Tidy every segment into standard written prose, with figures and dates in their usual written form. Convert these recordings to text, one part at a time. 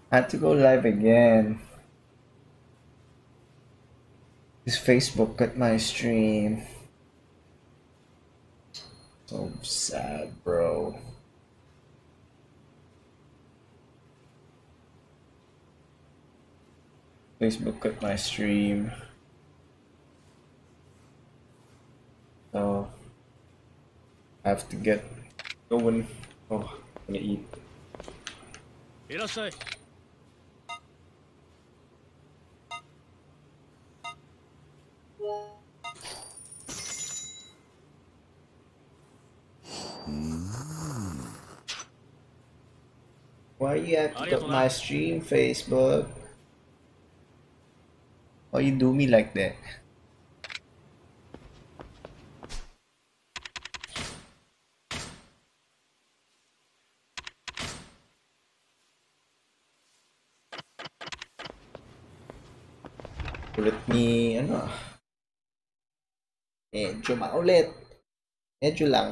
Had to go live again. This Facebook cut my stream. So sad, bro. Facebook cut my stream. So I have to get going. Oh, I'm gonna eat. いらっしゃい。 Why you have to cut my stream, Facebook? Why you do me like that? Ulit ni, ano, medyo maulit. Medyo lang.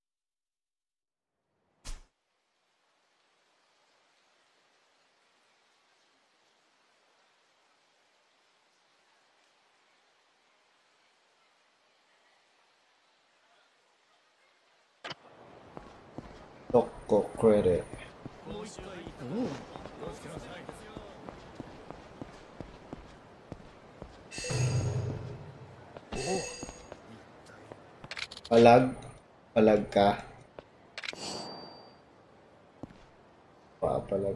Toko credit. Palag? Palag ka? Papalag.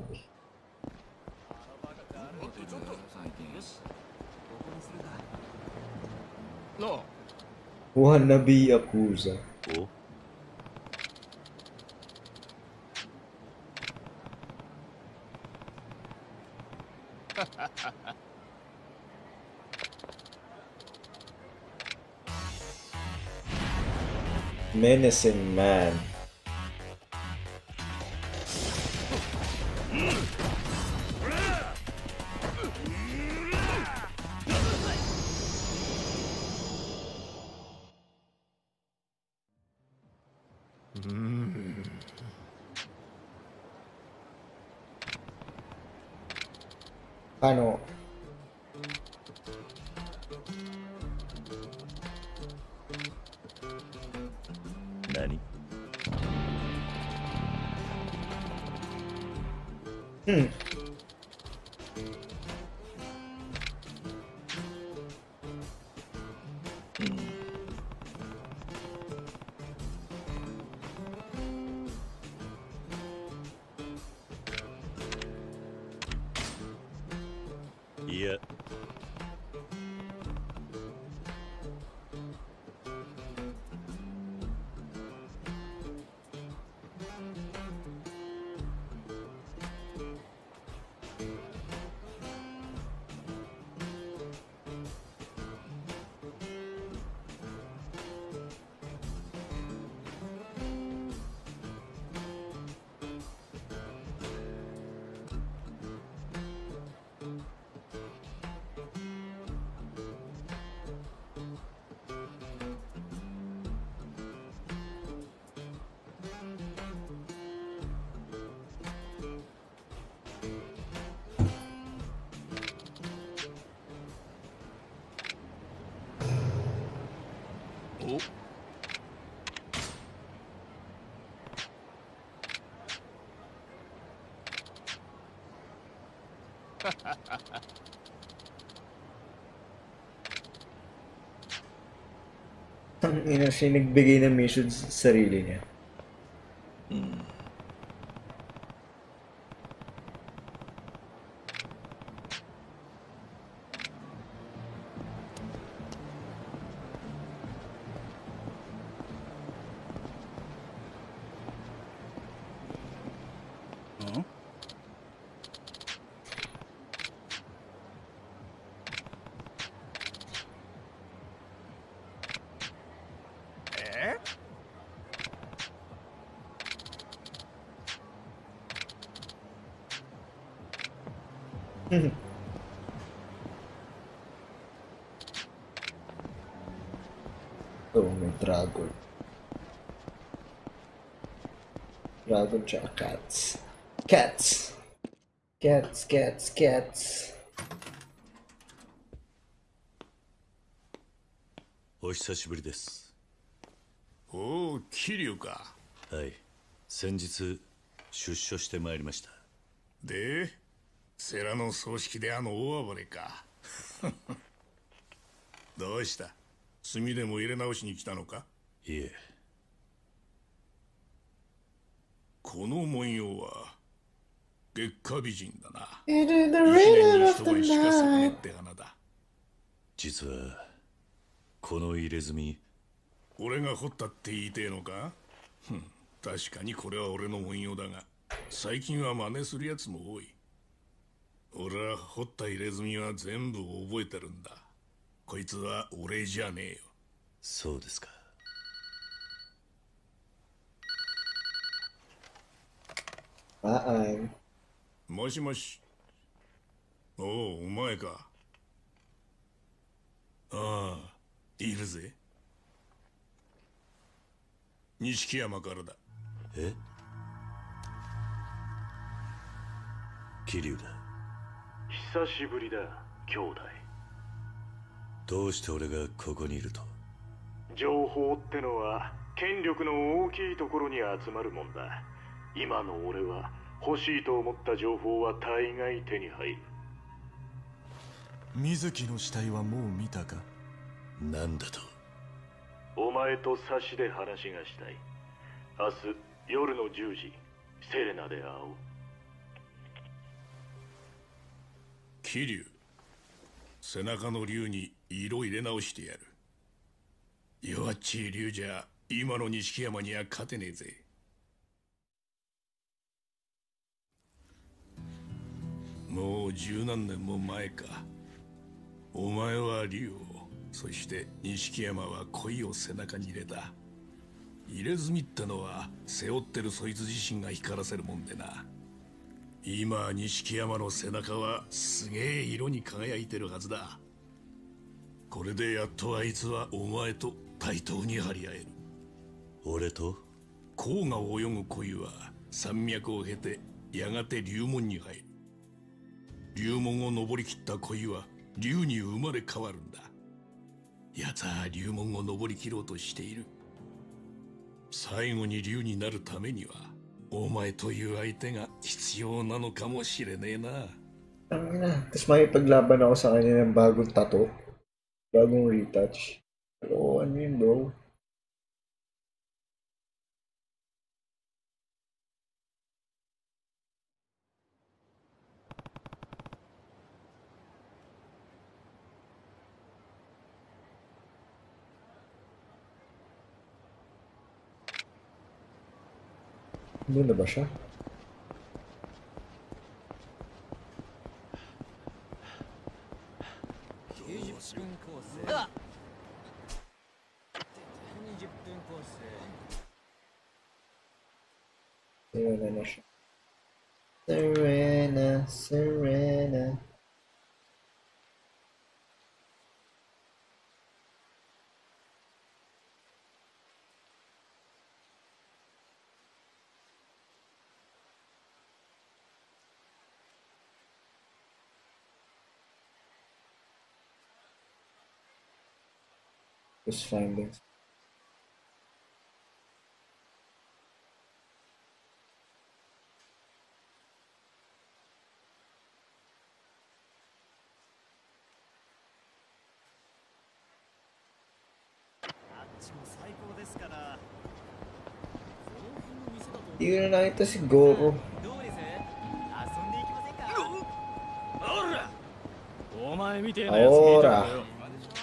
No. Wannabe Yakuza. Oh. Menacing man. Paano? Nani? Yeah. Oh. Ang ina siya nagbigay ng mission sa sarili niya. Huh? Eh? Oh, may dragon. Dragon tsaka cats. Cats! Cats, cats, cats. お久しぶりです。 おお、桐生か。 はい。先日出所してまいりました。 で、世良の葬式であの大暴れか。どうした？炭でも入れ直しに来たのか？ いえ。 この文様は月下美人だな。 It is the 一年 rhythm に of 一 the 晩しか咲かね night. って花だ。 実はこの入れ墨、 俺が掘ったって言いてえのか？確かにこれは俺の文様だが、最近は真似するやつも多い。俺は掘った入れ墨は全部覚えてるんだ。こいつは俺じゃねえよ。 そうですか。 もしもし。おお、お前か。ああ、いるぜ。錦山からだ。 え？桐生だ。 久しぶりだ、兄弟。 どうして俺がここにいると？ 情報ってのは権力の大きいところに集まるもんだ。今の俺は欲しいと思った情報は大概手に入る。 水木の死体はもう見たか？ なんだと？ お前と差しで話がしたい。明日夜の10時、セレナで会おう。 桐生、背中の竜に色入れ直してやる。弱っちい竜じゃ今の錦山には勝てねえぜ。もう十何年も前か。お前は竜を、そして錦山は恋を背中に入れた。入れ墨ってのは背負ってるそいつ自身が光らせるもんでな。今錦山の背中はすげえ色に輝いてるはずだ。これでやっとあいつはお前と対等に張り合える。 俺と？ 黄河を泳ぐ恋は山脈を経てやがて龍門に入る。龍門を登りきった恋は龍に生まれ変わるんだ。奴は龍門を登りきろうとしている。最後に龍になるためにはお前という相手が必要なのかもしれねえな。 Ang ina. Tapos makipaglaban ako sa kanya ng bagong tattoo. Bagong retouch. Pero ano yun, bro? Doon na ba siya? Serena na siya. Serena, Serena. Just findings. Hindi ko na nakita si Goro. お前みてえなやつ聞いたかよ。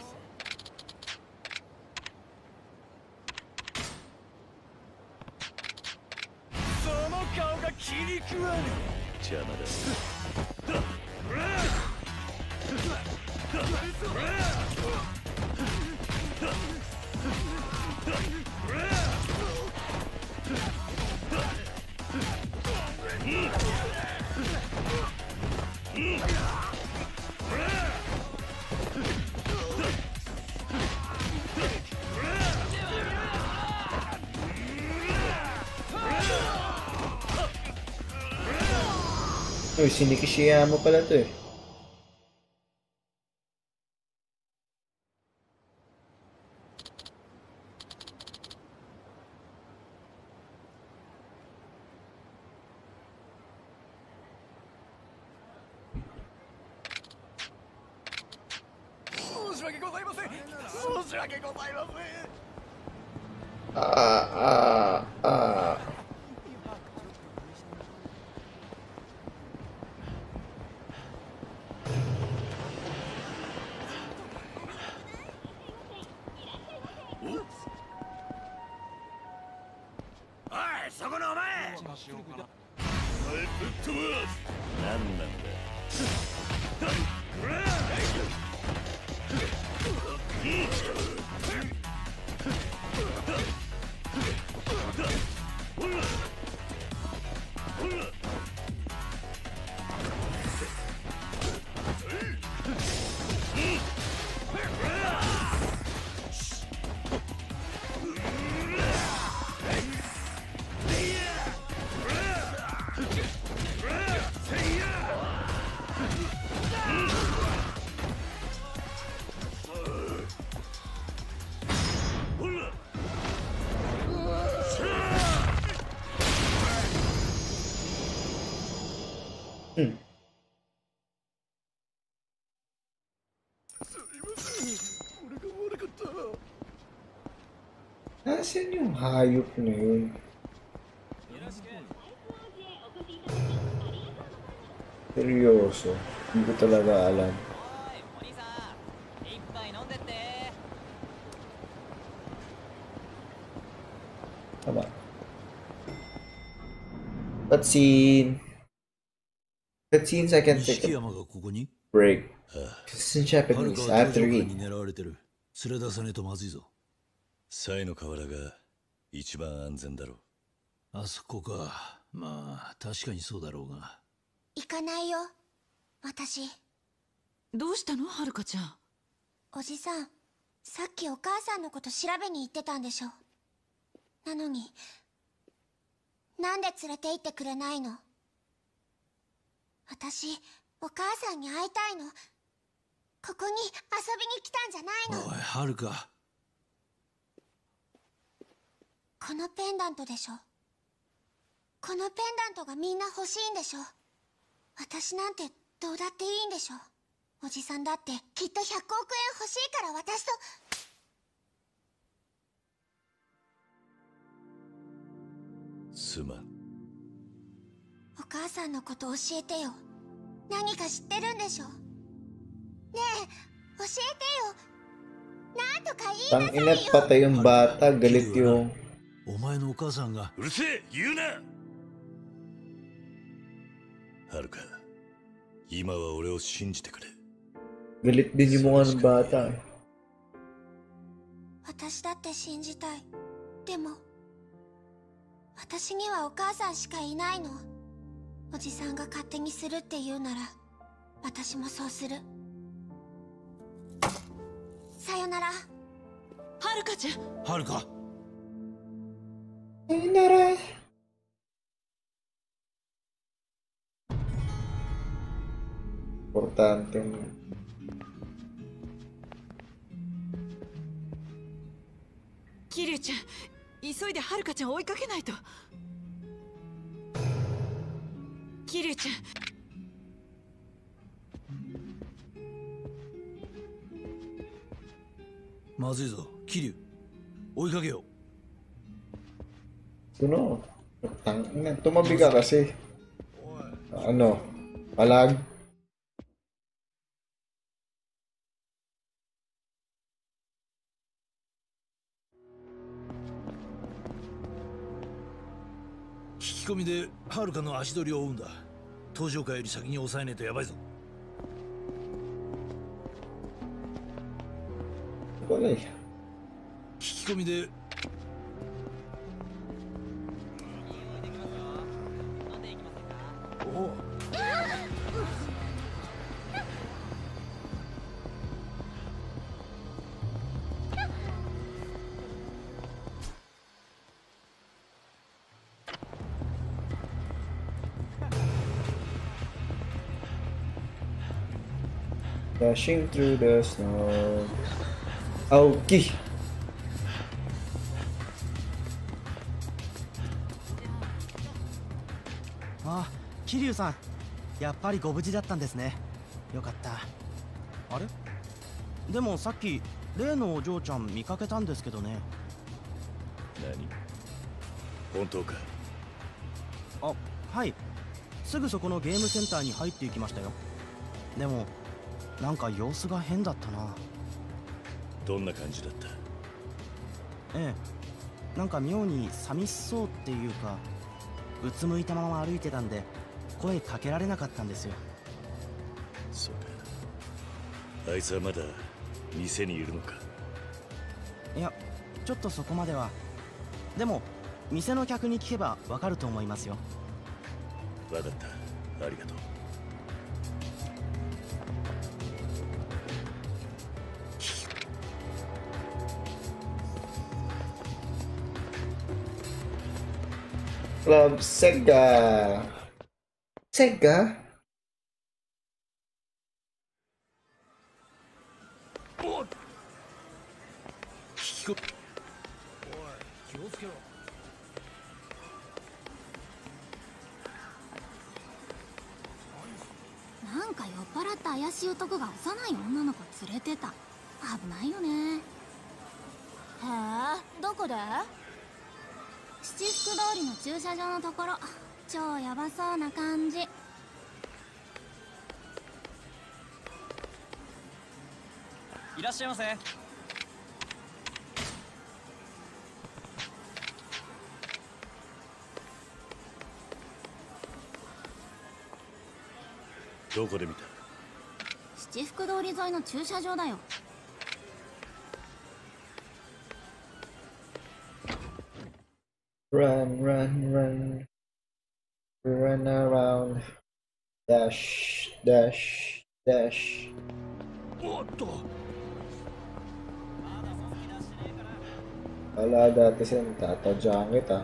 その顔が気に食わぬ。邪魔だ。 Uy, si Nikishiyama pala to eh. Ah. そこのお前何なんだ Nasaan yung hayop na yun? Seryoso, hindi ko talaga alam. Tama. Cutscenes I can take a break. This is in Japanese. I have to read. 連れ出さねえとまずいぞ。 サイの河原が一番安全だろう。 あそこか。まあ確かにそうだろうが。 行かないよ、私。 どうしたの、はるかちゃん。 おじさん、さっきお母さんのこと調べに行ってたんでしょ。なのに、なんで連れて行ってくれないの？私、お母さんに会いたいの。ここに遊びに来たんじゃないの。 おい、はるか。 このペンダントでしょ。このペンダントがみんな欲しいんでしょ。私なんてどうだっていいんでしょ。おじさんだってきっと100億円欲しいから私と。 すまん。 お母さんのこと教えてよ。何か知ってるんでしょ。ねえ、教えてよ。なんとか言いなさいよ。 Tang ina, patay yung bata. Galit yung... お前のお母さんが。 うるせえ、言うな。はるか、今は俺を信じてくれ。 Galit din yung mukha ng bata. 私だって信じたい。でも私にはお母さんしかいないの。おじさんが勝手にするって言うなら私もそうする。さよなら。 はるかちゃん。 はるか。 Sayonara. Importante. 桐生ちゃん、急いではるかちゃんを追いかけないと。桐生ちゃん。 まずいぞ、桐生。追いかけよう。 Suno. Tangina, tumabi ka kasi. Ano? Palag? Kikikomíではるかの足取りを追うんだ。登場会より先に抑えねえとやばいぞ。 これ。 聞き込みで。 あ Dashing through the snow. 青木。 あ、桐生さん、やっぱりご無事だったんですね。よかった。あれ？でもさっき例のお嬢ちゃん見かけたんですけどね。 何？本当か？ あ、はい。すぐそこのゲームセンターに入っていきましたよ。でもなんか様子が変だったな。 どんな感じだった？ ええ、なんか妙に寂しそうっていうか、うつむいたまま歩いてたんで声かけられなかったんですよ。 そうか。あいつはまだ店にいるのか？ いや、ちょっとそこまでは。でも店の客に聞けばわかると思いますよ。 わかった。ありがとう。 Club Sega. Sega? なんか酔っ払った怪しい男が幼い女の子連れてた。危ないよね。へえ、どこで？七福通りの駐車場のところ。超ヤバそうな感じ。 いらっしゃいませ。 どこで見た？ 七福通り沿いの駐車場だよ。 Run, run, run. Run around. Dash, dash, dash. おっと。 Wala dati sila, tatadyaan kita.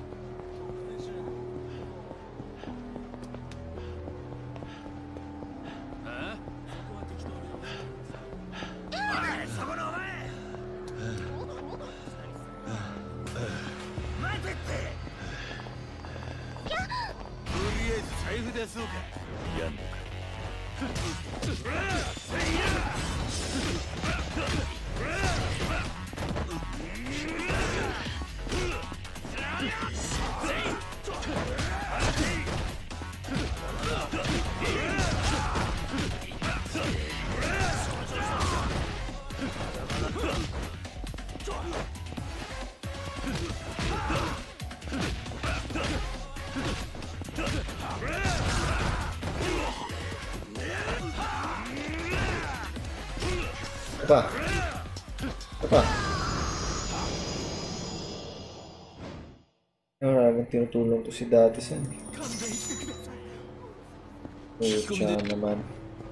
Apa? Apa? Maraming tinutulong to si Dati-san. Siya naman.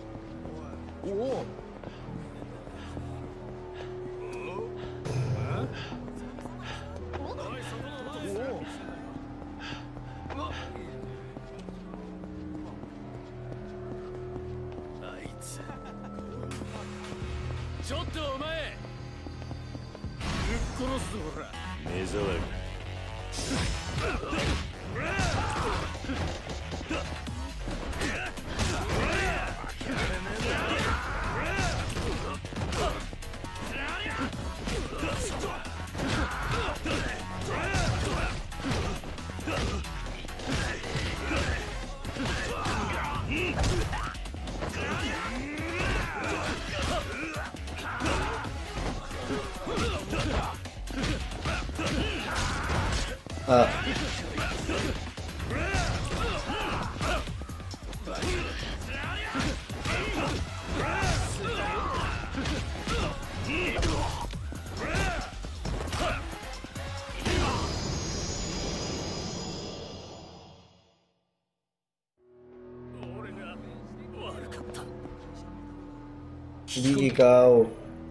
Hindi ikaw.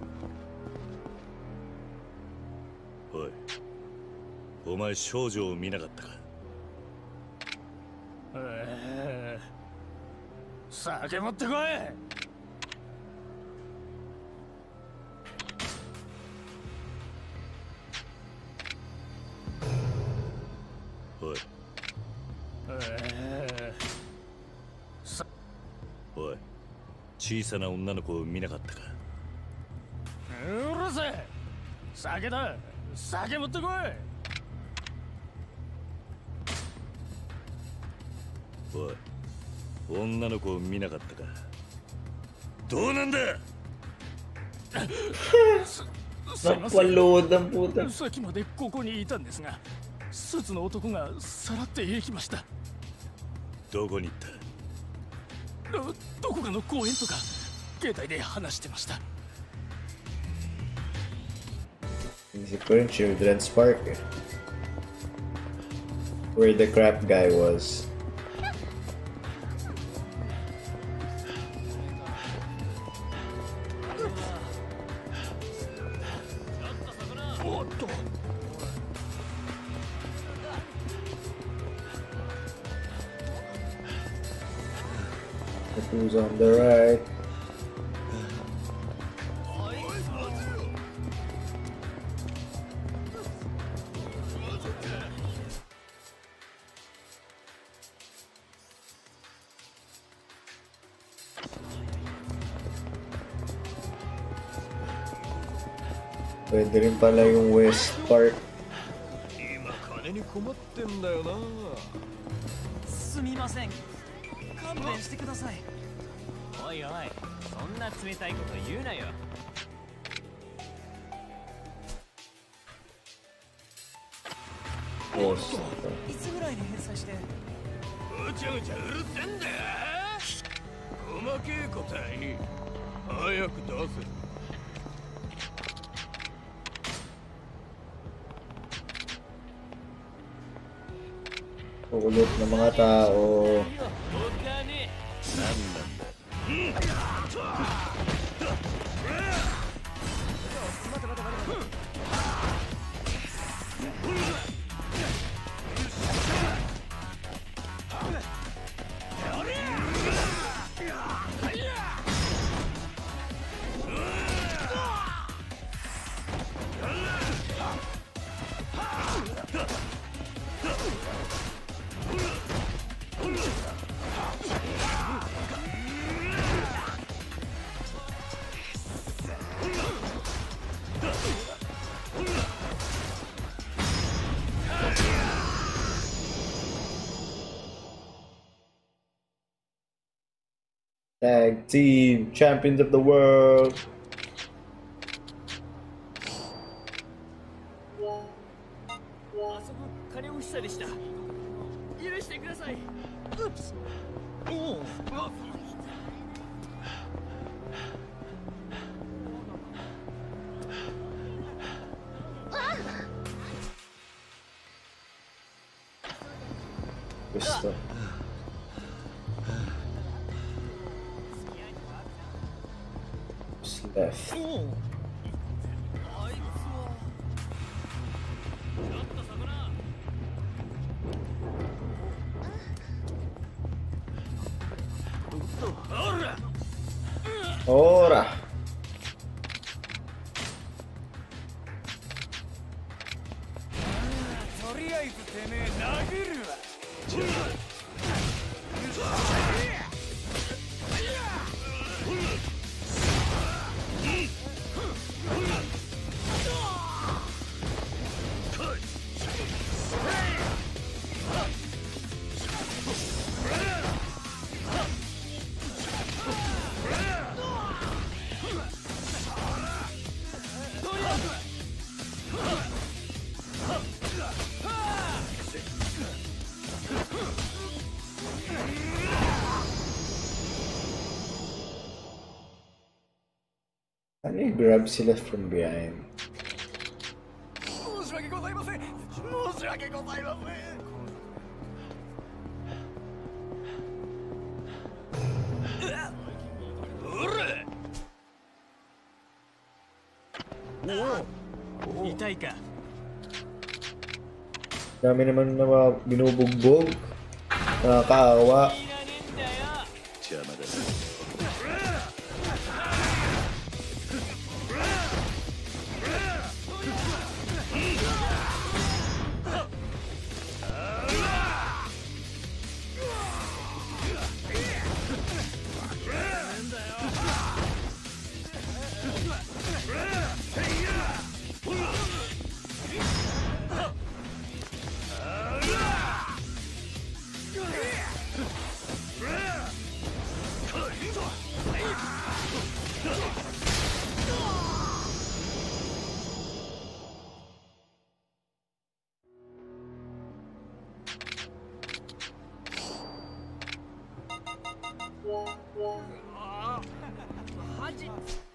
おい、お前少女を見なかったか？ 酒持ってこい。 おい、小さな女の子を見なかったか。 うるせえ。酒だ。酒持ってこい。 おい、女の子を見なかったか。どうなんだ。 Napaload ang puta. さっきまでここにいたんですが、スーツの男がさらって行きました。 どこに行った。 どこかの公園とか携帯で話してました。 Siguro yung Children's Park eh. Where the crap guy was. Who's on the right? Pwede rin pala yung West Park. 今金に困ってんだよな。 すみません、勘弁してください。おいおい、そんな冷たいこと言うなよ。いつぐらいに返済して。 ぐちゃぐちゃうるせえんだよ。細けえ答え早く出せ。 Ulot ng mga tao. Tag team champions of the world. Gusto. Left. Ora. Ano yung grab sila from behind? Itay ka. Dami naman na mga binubugbog. Nakakaawa. マジ。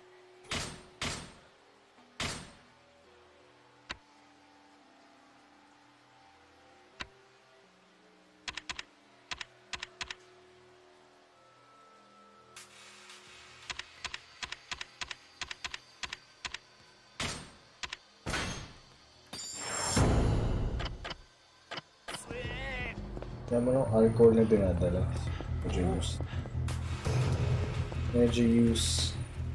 Naman ang alcohol na dinadala. Medyo use. Medyo use.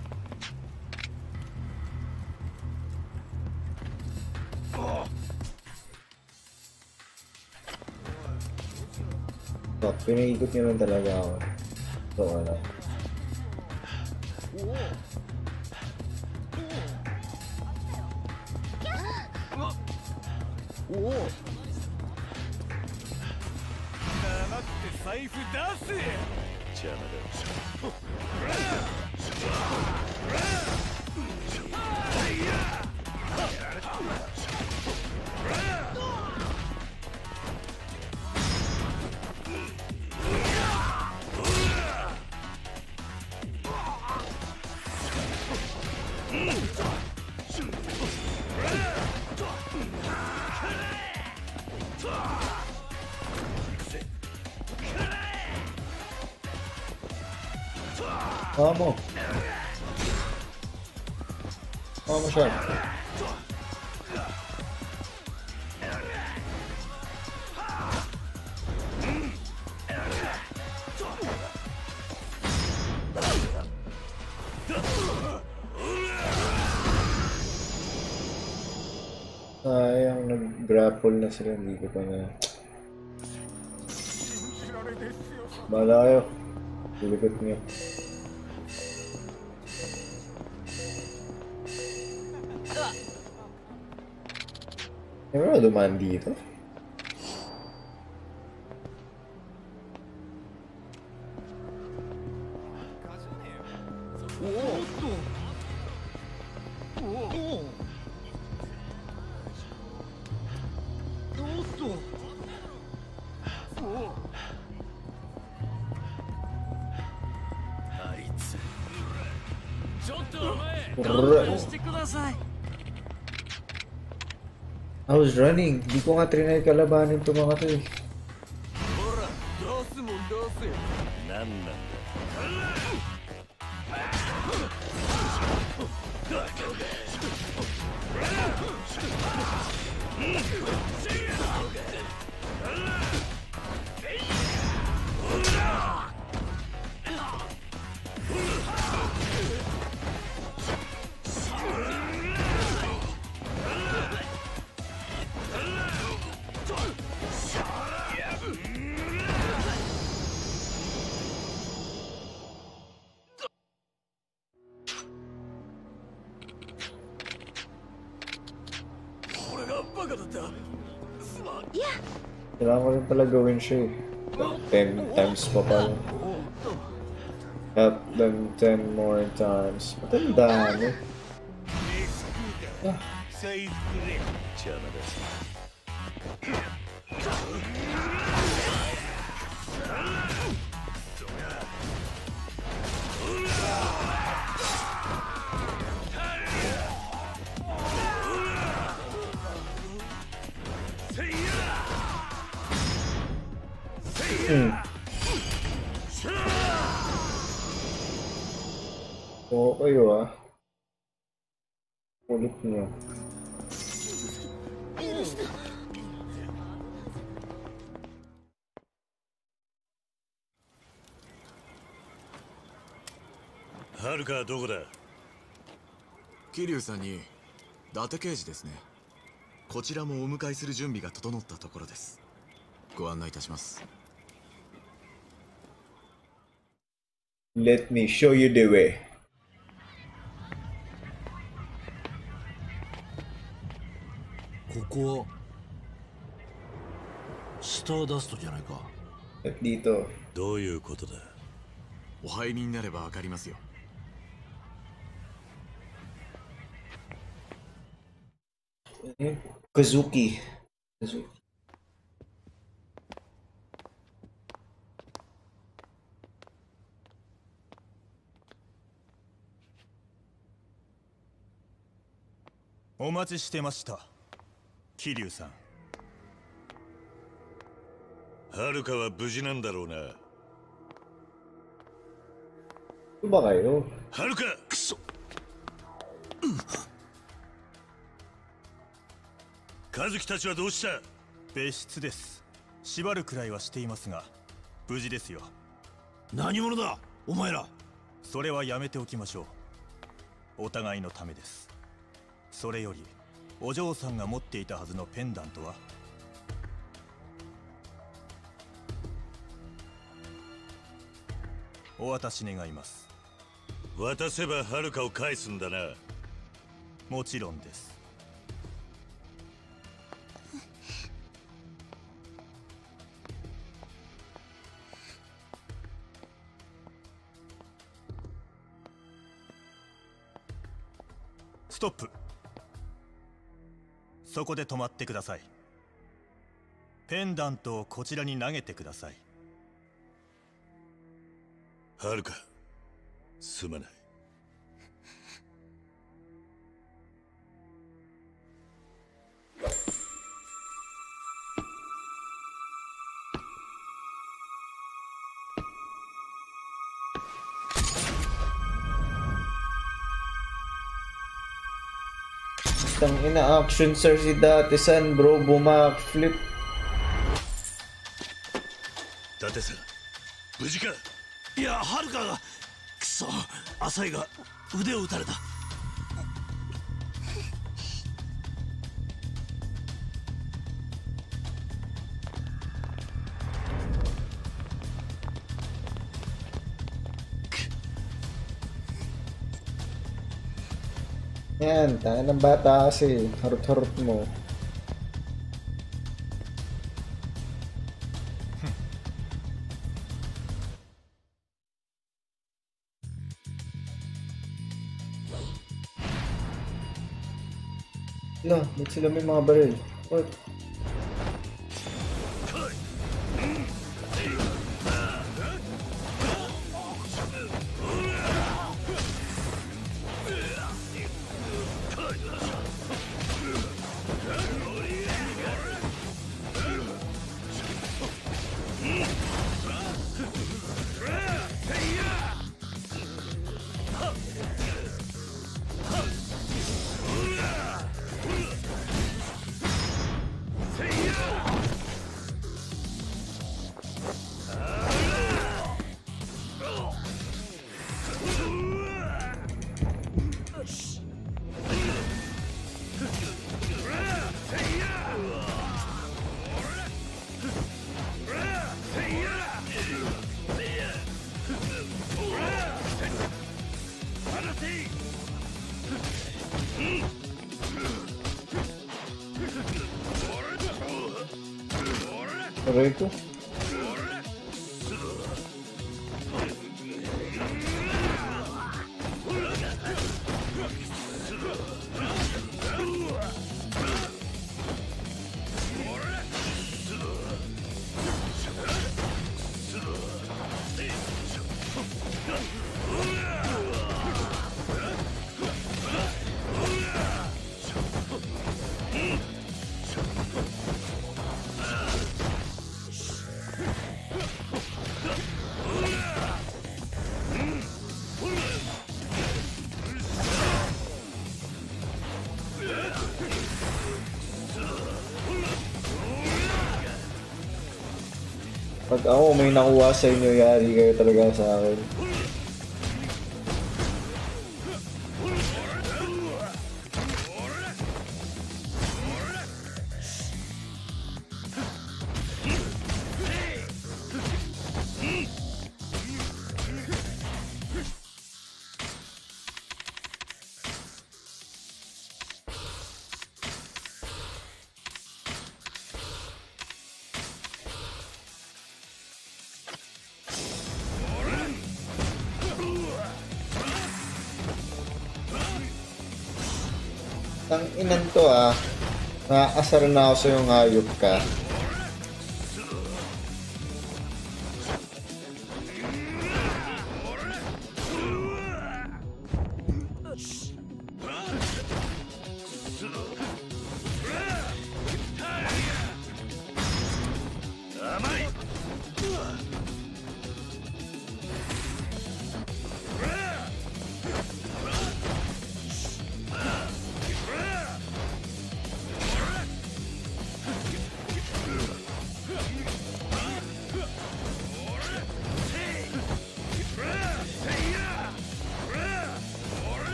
So, pinaikot niya lang talaga ako. So, wala. 財布出せ。邪魔 Vamos. Vamos siya. Sayang, nag-grapple na sila, hindi ko pa na. Bahala kayo. Ilipit niyo. Meron na dumaan dito? I was running. Di ko nga trinay kalabanin itong mga to eh. ほら出すもん出せ。なんなんだ。 Kailangan ko rin pala gawin siya eh. 10 times pa pala. Help them 10 more times. Matanda ano? 財布くれ。邪魔だ。 Oo kayo ah. Ulit niyo. はるかはどこだ。 桐生さんに伊達刑事ですね。こちらもお迎えする準備が整ったところです。ご案内いたします。 Let me show you the way. ここはスターダストじゃないか。 At dito. どういうことだ。 お入りになればわかりますよ。 Kazuki. Kazuki. お待ちしてました、桐生さん。 はるかは無事なんだろうな。 Ano ba kayo? はるか、くそ。和樹たちはどうした？ 別室です。縛るくらいはしていますが無事ですよ。 何者だお前ら。 それはやめておきましょう。お互いのためです。それよりお嬢さんが持っていたはずのペンダントは？お渡し願います。 渡せばはるかを返すんだな。 もちろんです。ストップ。そこで止まってください。ペンダントをこちらに投げてください。 はるか、すまない。 Tang ina action sir si Date-san bro, bumakflip. 伊達さん、無事か？ いや、はるかが。くそ、浅井が腕を打たれた。 Yan, tanga ng bata kasi. Harot-harot mo. Ba't sila may mga baril? What? Aray ko. Pag ako may nakuha sa inyo, yari kayo talaga sa akin. Tang inan to ah. Nakakasar na ako sa yung hayop ka.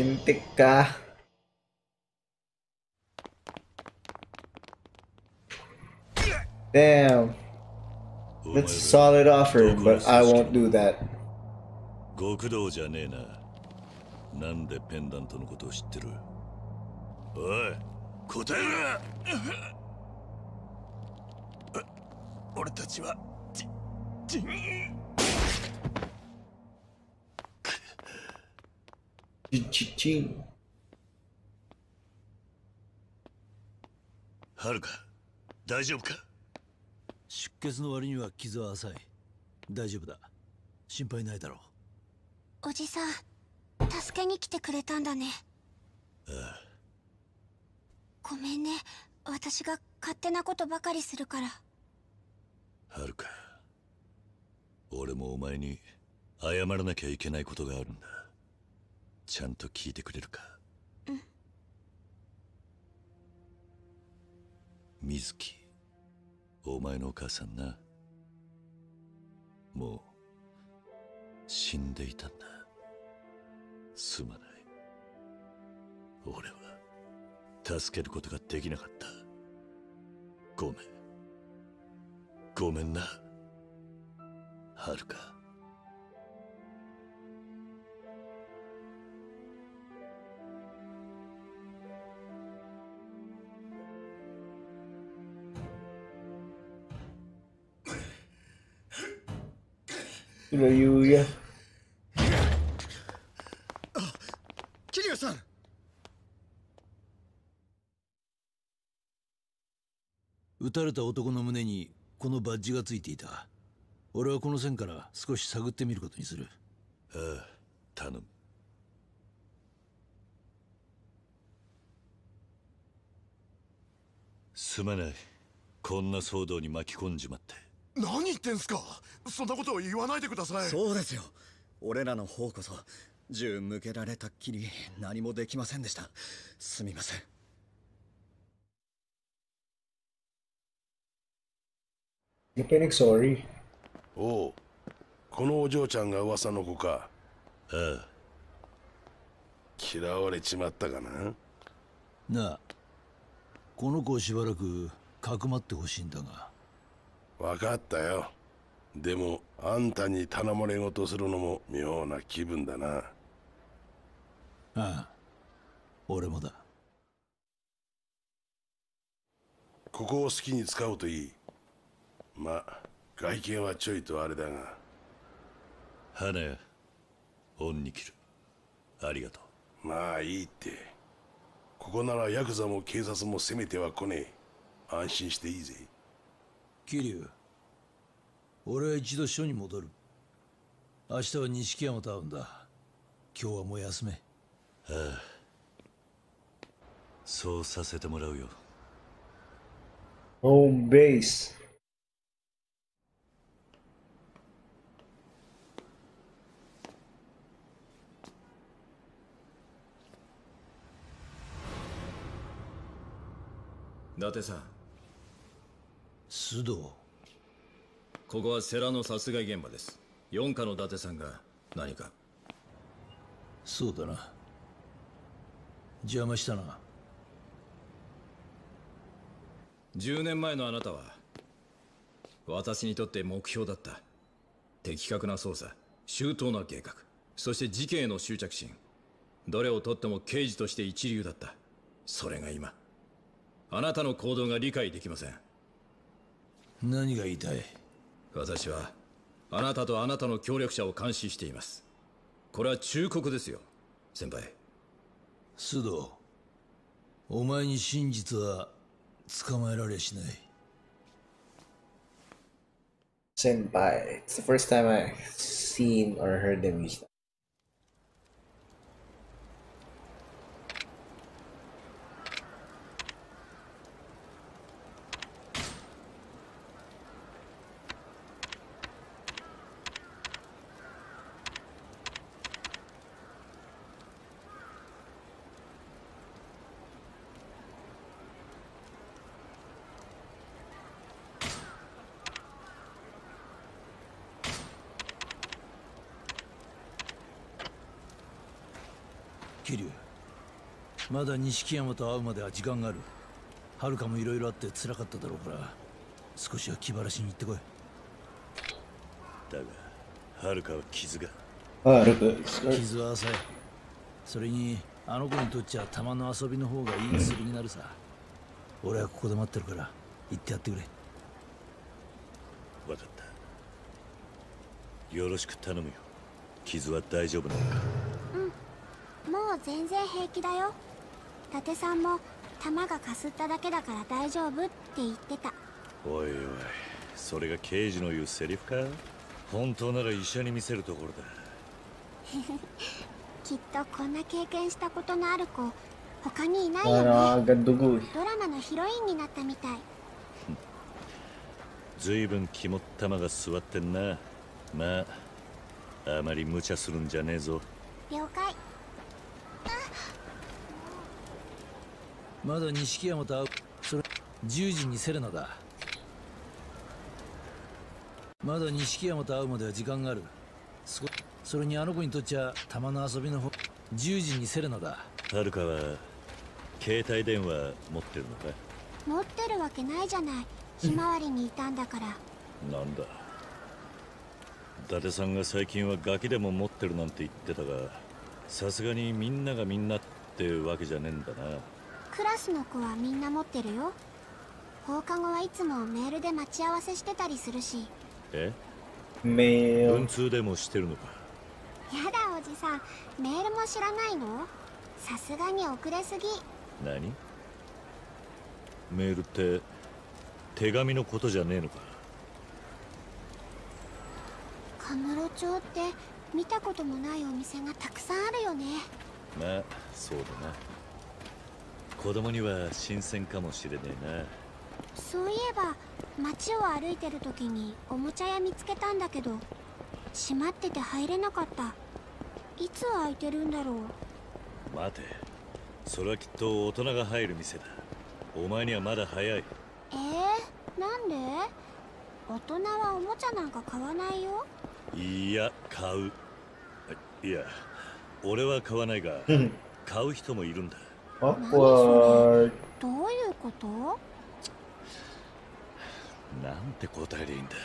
Lintik ka. Damn. That's a solid offer, but I won't do that. 極道じゃねえな。なんでペンダントのことを知ってる？おい、答えろ！ 俺たちははるか、大丈夫か？出血の割には傷は浅い。大丈夫だ。心配ないだろおじさん、助けに来てくれたんだね。 う。ああ。 ごめんね、私が勝手なことばかりするから。 はるか、俺もお前に謝らなきゃいけないことがあるんだ。ちゃんと聞いてくれるか？ うん。 水木、お前のお母さんな、もう死んでいたんだ。すまない。俺は助けることができなかった。ごめん。ごめんな、はるか。 Layo ya. 桐生さん。 撃たれた男の胸にこのバッジがついていた。俺はこの線から少し探ってみることにする。ああ、頼む。すまない。こんな騒動に巻き込んじまって。 何言ってんすか？そんなことを言わないでください。 そうですよ。俺らの方こそ銃向けられたっきり何もできませんでした。すみません。 Sorry. おう、このお嬢ちゃんが噂の子か。 ああ。 嫌われちまったかな。 なあ、この子をしばらくかくまってほしいんだが。 分かったよ。でもあんたに頼まれ事するのも妙な気分だな。 ああ、俺もだ。 ここを好きに使うといい。まあ外見はちょいとあれだが。 花屋、恩に切る。ありがとう。まあいいって。ここならヤクザも警察も攻めては来ねえ。安心していいぜ。 桐生、俺は一度署に戻る。明日は錦山と会うんだ。今日はもう休め。ああ、そうさせてもらうよ。 Home base. 伊達さん。 須藤。 ここは世良の殺害現場です。四課の伊達さんが何か。 そうだな。邪魔したな。 10年前のあなたは私にとって目標だった。的確な捜査、周到な計画、そして事件への執着心。どれをとっても刑事として一流だった。それが今、あなたの行動が理解できません。 何が言いたい？ 私はあなたとあなたの協力者を監視しています。これは忠告ですよ、先輩。 須藤、お前に真実は捕まえられしない。 Senpai. It's the first time I've seen or heard them use that. 桐生、まだ錦山と会うまでは時間がある。遥もいろいろあって辛かっただろうから、少しは気晴らしに行ってこい。 だが遥は傷が。 傷は浅い。それにあの子にとっちゃ玉の遊びの方がいい薬になるさ。俺はここで待ってるから行ってやってくれ。 分かった。よろしく頼むよ。傷は大丈夫なのか？ うん、もう全然平気だよ。伊達さんも弾がかすっただけだから大丈夫って言ってた。 おいおい、それが刑事の言うセリフか？本当なら医者に見せるところだ。 きっとこんな経験したことのある子他にいないよね。ドラマのヒロインになったみたい。 ずいぶん肝っ玉が座ってんな。まああまり無茶するんじゃねえぞ。 了解。 まだ錦山と会う。それ10時にセレナだ。まだ錦山と会うまでは時間がある。それにあの子にとっちゃ玉の遊びの方。10時にセレナだ。 遥は携帯電話持ってるのか？ 持ってるわけないじゃない。ひまわりにいたんだから。 なんだ、伊達さんが最近はガキでも持ってるなんて言ってたが、さすがにみんながみんなってわけじゃねえんだな。 クラスの子はみんな持ってるよ。放課後はいつもメールで待ち合わせしてたりするし。 え？ メール文通でもしてるのか？ やだおじさん、メールも知らないの？さすがに遅れすぎ。 何？メールって手紙のことじゃねえのか？ カムロ町って見たこともないお店がたくさんあるよね。 まあそうだな。子供には新鮮かもしれねえな。 そういえば街を歩いてる時におもちゃ屋見つけたんだけど閉まってて入れなかった。いつ開いてるんだろう。 待て、それはきっと大人が入る店だ。お前にはまだ早い。 なんで？大人はおもちゃなんか買わないよ。 いや、買う。いや、俺は買わないが買う人もいるんだ。 どういうこと？ なんて答えでいいんだ。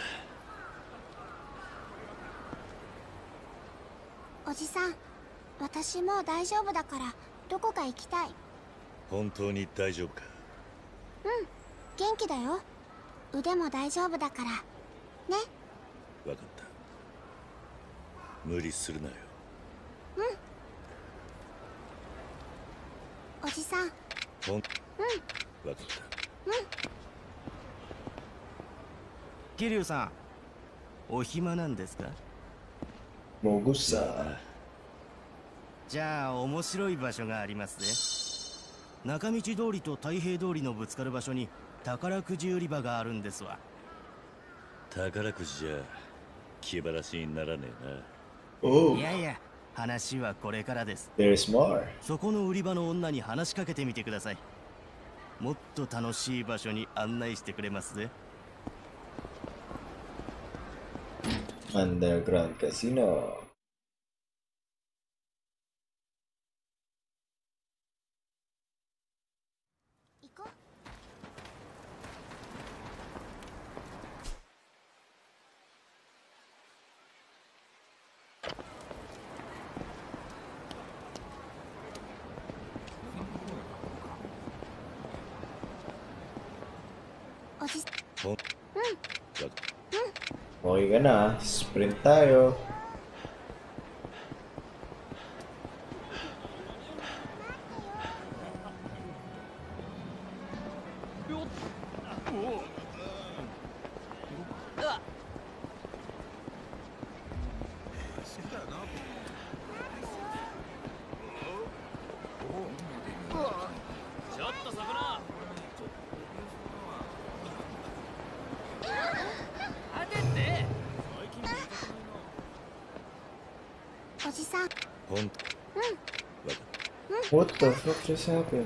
おじさん、私もう大丈夫だからどこか行きたい。 本当に大丈夫か？ うん、元気だよ。腕も大丈夫だからね。 分かった。無理するなよ。 おじさん。 分かった。 桐生さん、お暇なんですか？ もぐさ。 じゃあ面白い場所がありますね。中道通りと太平通りのぶつかる場所に宝くじ売り場があるんですわ。 宝くじじゃ気晴らしにならねえな。 いやいや、話はこれからです。 There's more. そこの売り場の女に話しかけてみてください。もっと楽しい場所に案内してくれますぜ。 Underground Casino. Okay ka na. Sprint tayo. What the fuck just happened?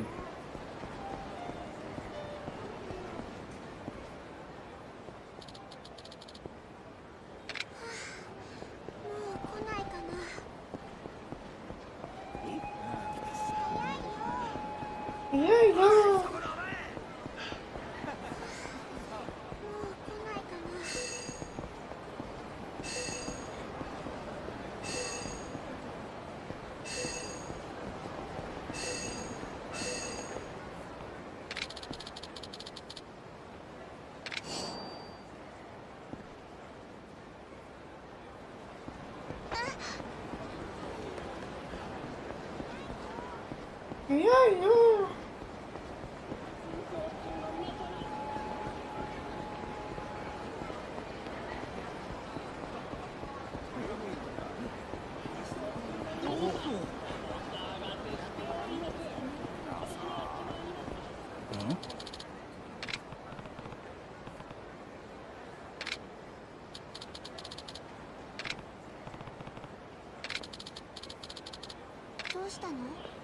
いな。早いな。 どうしたの？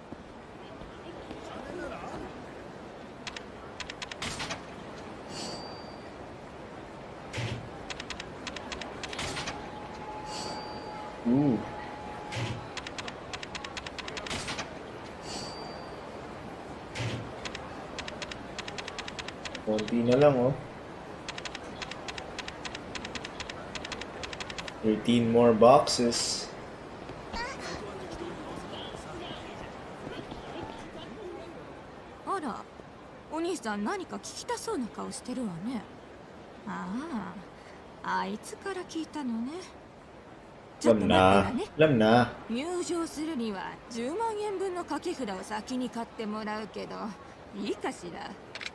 Konti na lang, oh. 13 more boxes. あら、お兄さん何か聞きたそうな顔してるわね。ああ、あいつから聞いたのね。ちょっと待ってね。入場するには10万円分の掛け札を先に買ってもらうけど、いいかしら。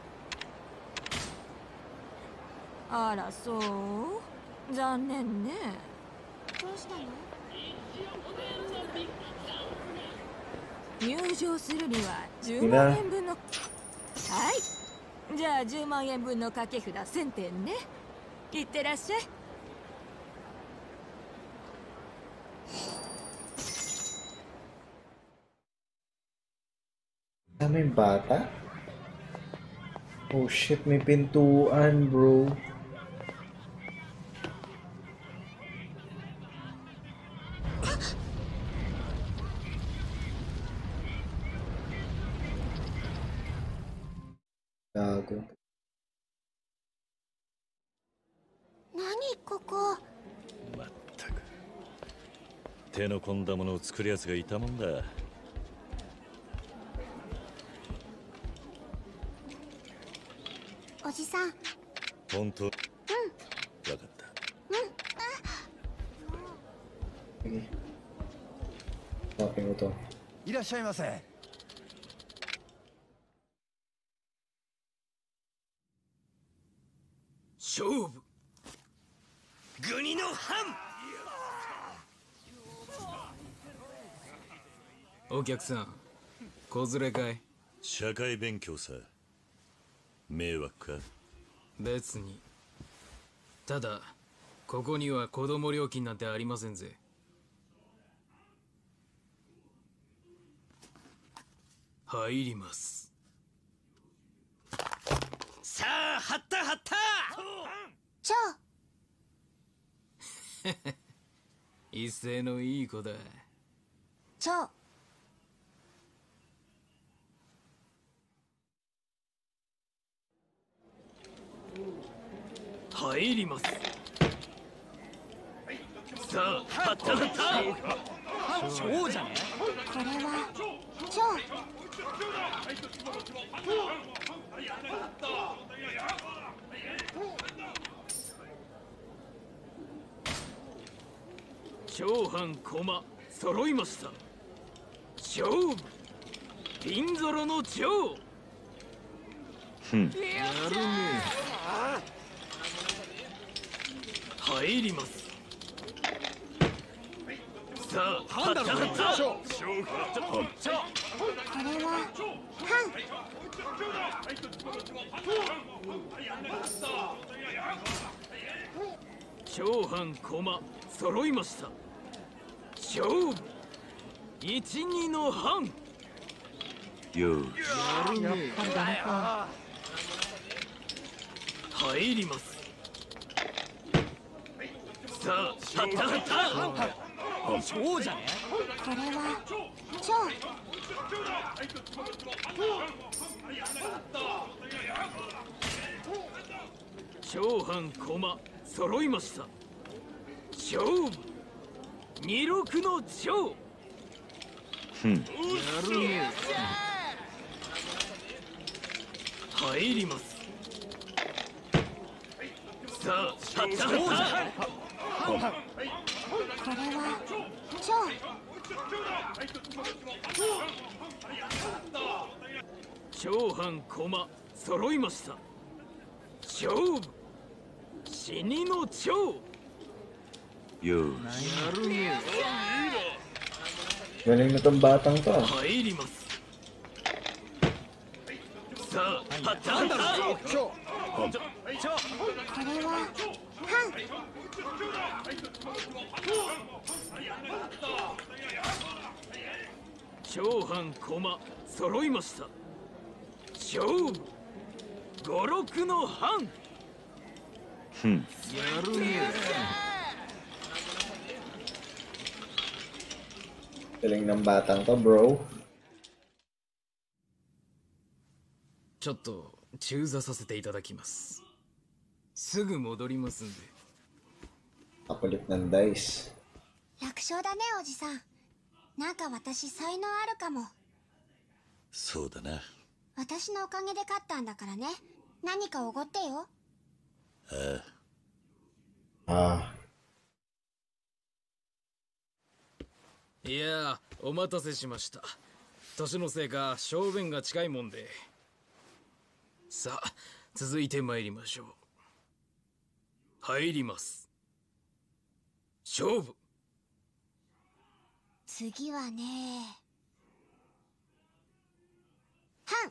あら、そう？残念ね。 どうしたの？ 入場するには10万円分の。はい。じゃあ10万円分の掛け札1000点ね。いってらっしゃい。 May bata? Oh shit, may pintuan, bro. Gago. 何ここ？ まったく手の込んだものを作るやつがいたもんだ。 おじさん。 本当？うん。分かった。 いらっしゃいませ。 勝負。グニの半。 お客さん、子連れかい？ 社会勉強さ。迷惑か？ 別に。ただここには子供料金なんてありませんぜ。入ります。 さあ、張った張った。 じゃあ一斉のいい子だ。 じゃあ入ります。さあ、張った張った。 そうじゃね？ これは超。 長半駒揃いました。勝負ピンゾロの蝶。 やるね。 入ります。さあ、張った張った。 これは長半駒揃いました。勝負1、2の半。 よし。 やるね。入ります。さあ、張った張った。 そうじゃね？ これは超。 長藩駒揃いました。勝負26の長。 うん。 やるね。入ります。さあ、たったこれは長藩駒揃いました。勝負死にの長。 よやるね。 Galing na tong batang to. 入ります。さあ、はったんだろ。 これは長藩駒揃いました。勝負56の半。 うん。 やるね。 Galing ng batang to, bro. ちょっと中座させていただきます。すぐ戻りますんで。 Kapalit ng dice. 楽勝だねおじさん。なんか私才能あるかも。 そうだな。 私のおかげで勝ったんだからね。何かおごってよ。 ああ。 いやー、お待たせしました。年のせいか小便が近いもんで。さあ、続いて参りましょう。入ります。勝負。 次はね。半。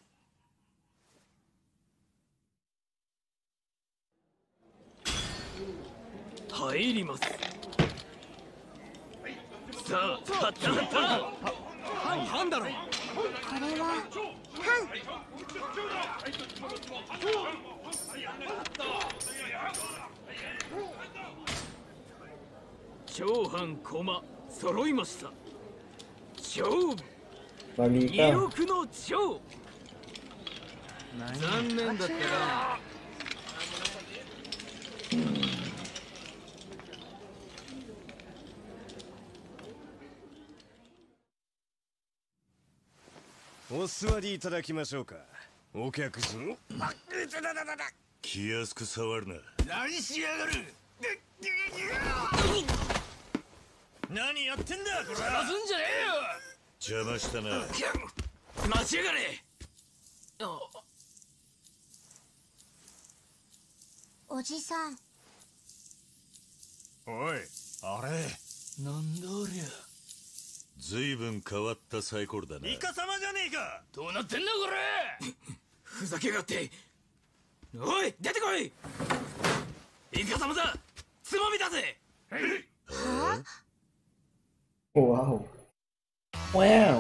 入ります。さあ、たった半だろ。 これは半。 長藩駒揃いました。勝負 Mali ka. 26の長。残念だったな。 お座りいただきましょうか。お客さん。 気安く触るな。 何しやがる。何やってんだこれ。 邪魔すんじゃね邪魔したな。 えよ。待ちやがれ。 おじさん。 おい、あれ。 なんだおりゃ。 ずいぶん変わったサイコロだな。 イカ様じゃねえか。 どうなってんだこれ。ふざけやがって。おい、出てこい。イカ様だ。つまみだぜ。 は Oh, wow. Wow.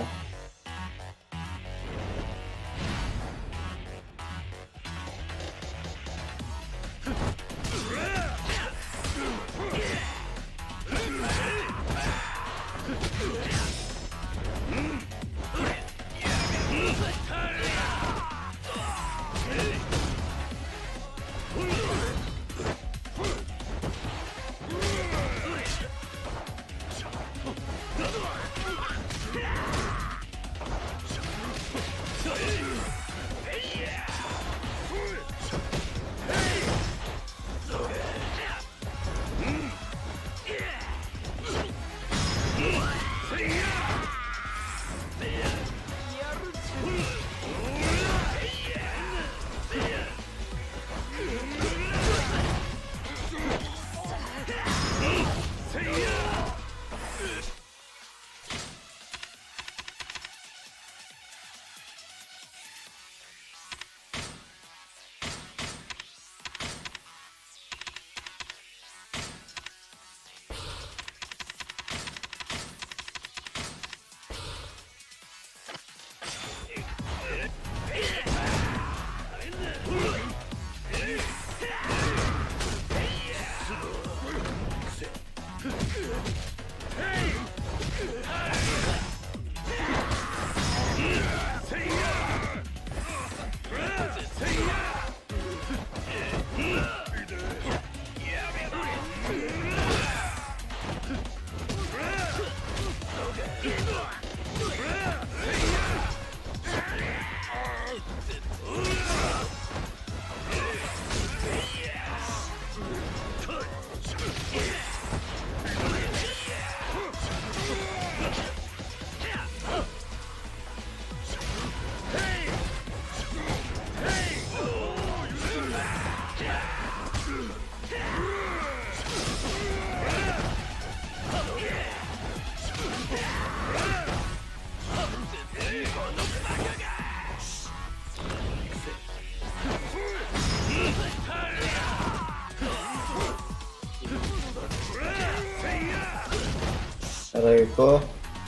Aray ko.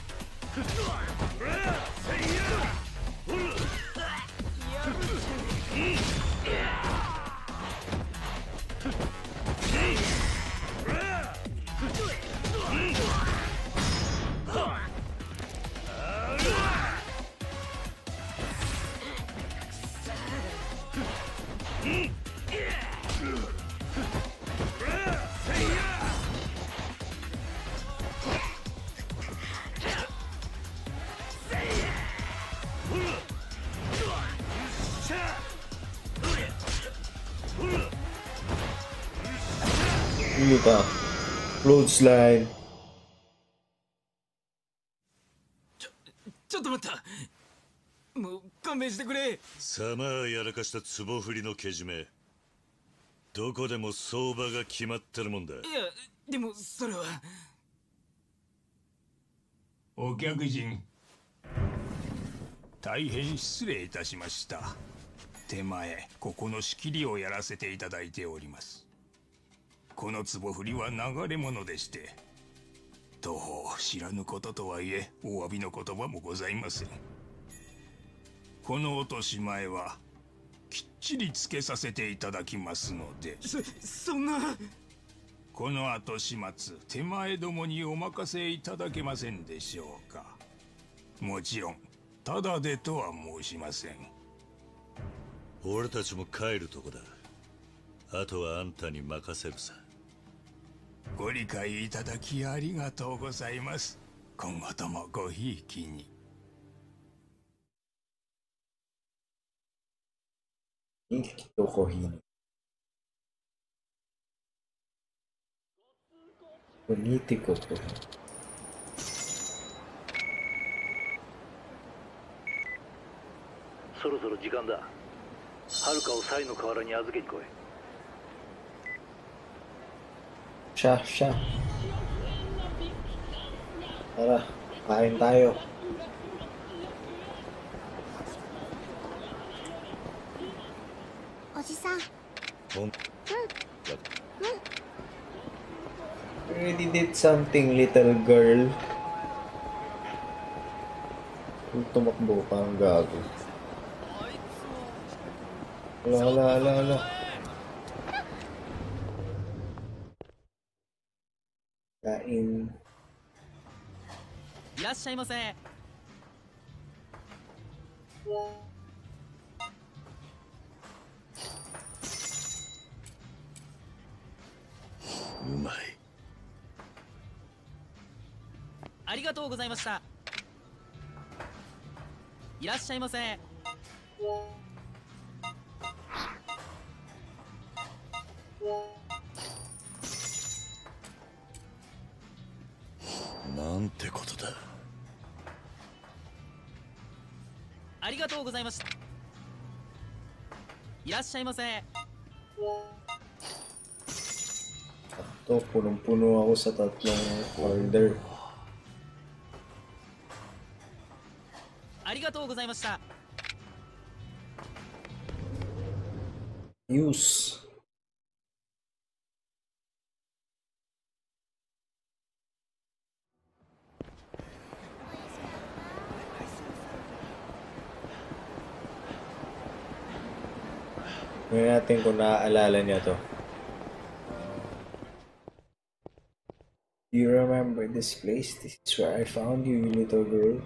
Ano ba? Clothesline. ちょっと待った。もう勘弁してくれ。 さまあやらかした壺振りのけじめ、どこでも相場が決まってるもんだ。 いやでもそれは。 お客人、大変失礼いたしました。手前ここの仕切りをやらせていただいております。この壺振りは流れ物でして、当方知らぬこととはいえお詫びの言葉もございません。この落とし前はきっちりつけさせていただきますので。 そんな。 この後始末、手前どもにお任せいただけませんでしょうか。もちろんただでとは申しません。 俺たちも帰るとこだ。あとはあんたに任せるさ。 ご理解いただきありがとうございます。今後ともごひいきに。 Político. そろそろ時間だ。はるかをサイの河原に預けに来い。 Siya, siya. Tara, kain tayo. おじさん。 Really did something, little girl. Tumakbo pa ang gago. Ala. いらっしゃいませ。 うまい。 ありがとうございました。いらっしゃいませ。 なんてことだ。 ありがとうございました。いらっしゃいませ。 Sakto, punong-puno ako sa tatlong order. ありがとうございました。 Use. Ngayon natin kung naaalala niya to. Do you remember this place? This is where I found you, little girl.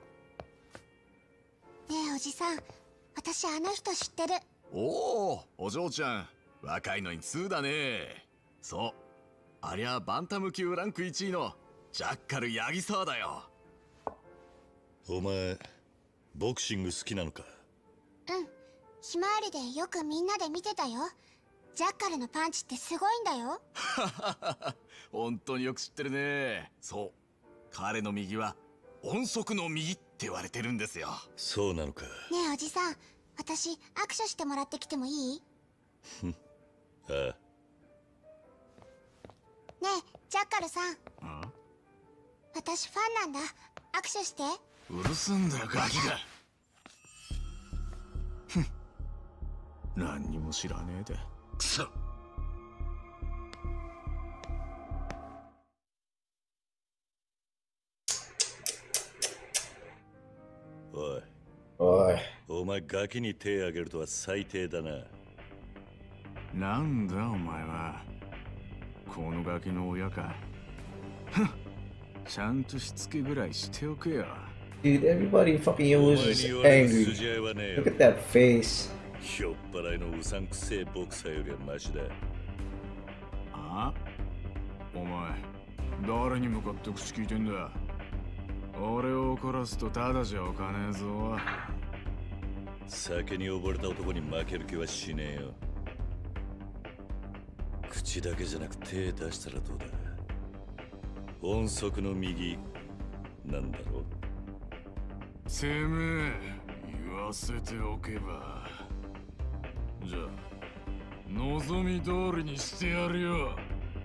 ねえおじさん、私あの人知ってる。 おお、お嬢ちゃん、若いのに2だね。そう、ありゃバンタム級ランク1位のジャッカル八木沢だよ。 お前ボクシング好きなのか？ うん、ひまわりでよくみんなで見てたよ。ジャッカルのパンチってすごいんだよ。 本当によく知ってるね。そう、彼の右は音速の右って言われてるんですよ。 そうなのか。 ねえおじさん、私握手してもらってきてもいい？ ああ。 ねえジャッカルさん、私ファンなんだ。握手して。 うるすんだよガキが。何にも知らねえでクソ。 おいおい、 お前ガキに手あげるとは最低だな。 なんだお前は、このガキの親か。ちゃんとしつけぐらいしておけよ。 Dude, everybody fucking Yos is angry. Look at that face. ひょっぱらいのうさんくせえボクサーよりはマシだ。 あ？お前誰に向かって口聞いてんだ。俺を怒らすとただじゃおかねえぞ。 酒に溺れた男に負ける気はしねえよ。口だけじゃなく手出したらどうだ。音速の右なんだろう。 てめえ言わせておけば、じゃあ望み通りにしてやるよ。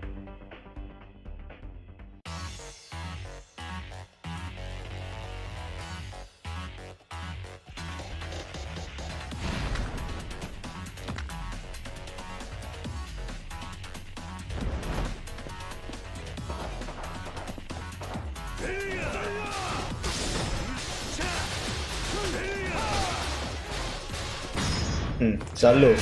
Salud.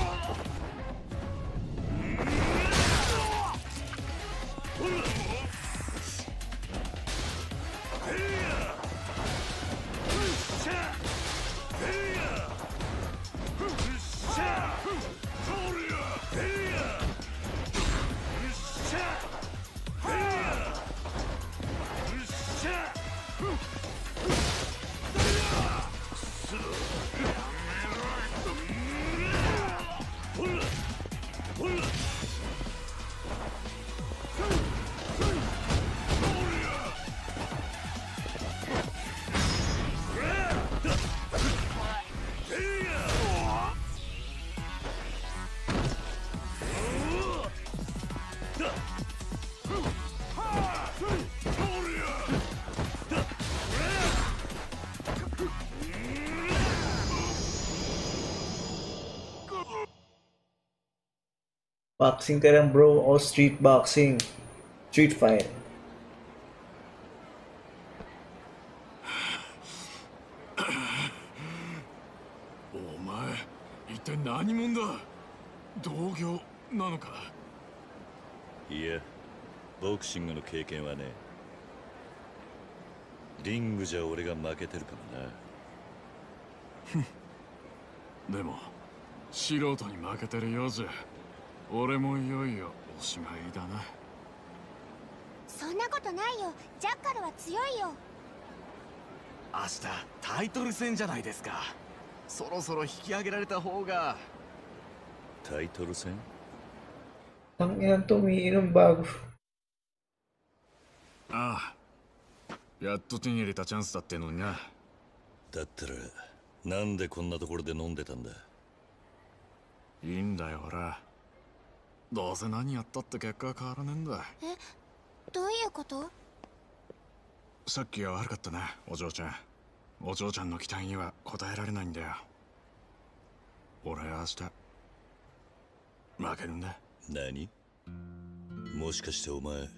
Boxing ka lang bro o street boxing? Street fight. お前一体何者だ。同業なのか。 いや、ボクシングの経験はね。リングじゃ俺が負けてるかもな。 でも素人に負けてるようじゃ俺もいよいよおしまいだな。 そんなことないよ。ジャッカルは強いよ。 明日タイトル戦じゃないですか。そろそろ引き上げられた方が。 タイトル戦？ Ang ilan tumiinom bago. ああ、やっと手に入れたチャンスだってのにな。 だったらなんでこんなところで飲んでたんだ。 いいんだよほら。どうせ何やったって結果は変わらねえんだ。 どういうこと？ さっきは悪かったな、お嬢ちゃん。お嬢ちゃんの期待には応えられないんだよ。俺は明日負けるんだ。 何？もしかしてお前。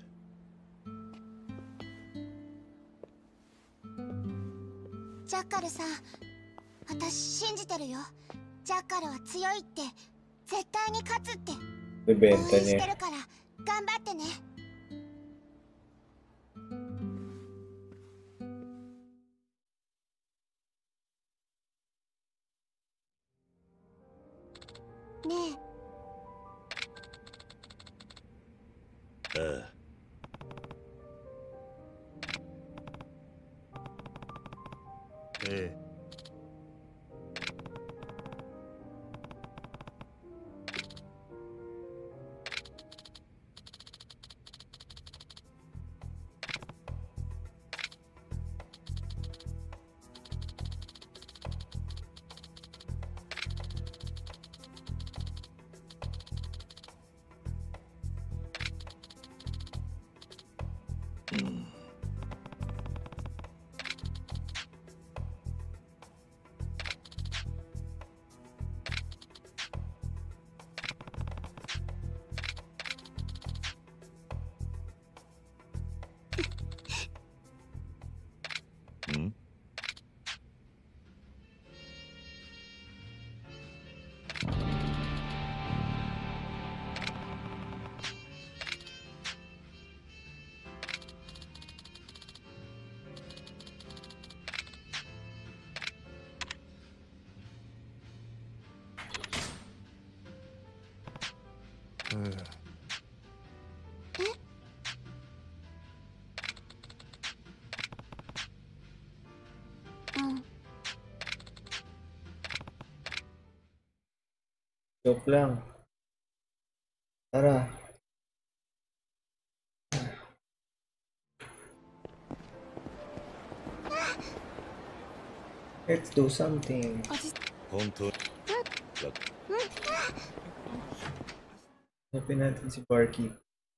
ジャッカルさん、私信じてるよ。ジャッカルは強いって、絶対に勝つって。応援してるから頑張ってね。ねえ。ああ。 ええ。 Joke lang. Tara. Let's do something. 本当。 Hanapin natin si Barkeep.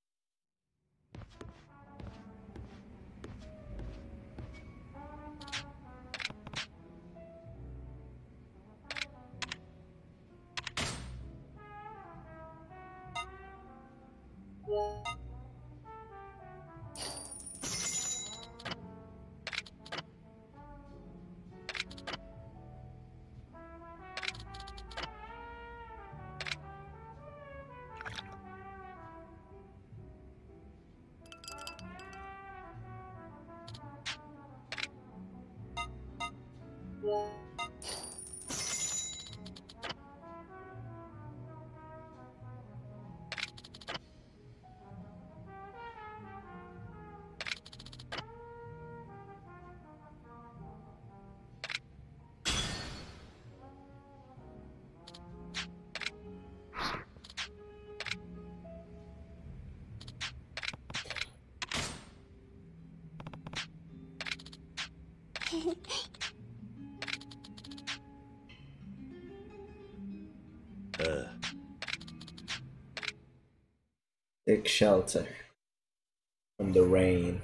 Take shelter from the rain.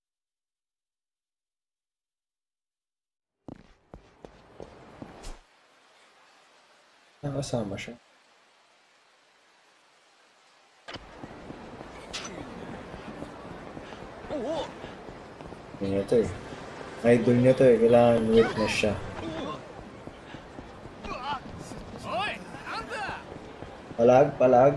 Nakasama siya. Niya to eh. Idol niya to eh. Kailangan witness siya. Palag, palag.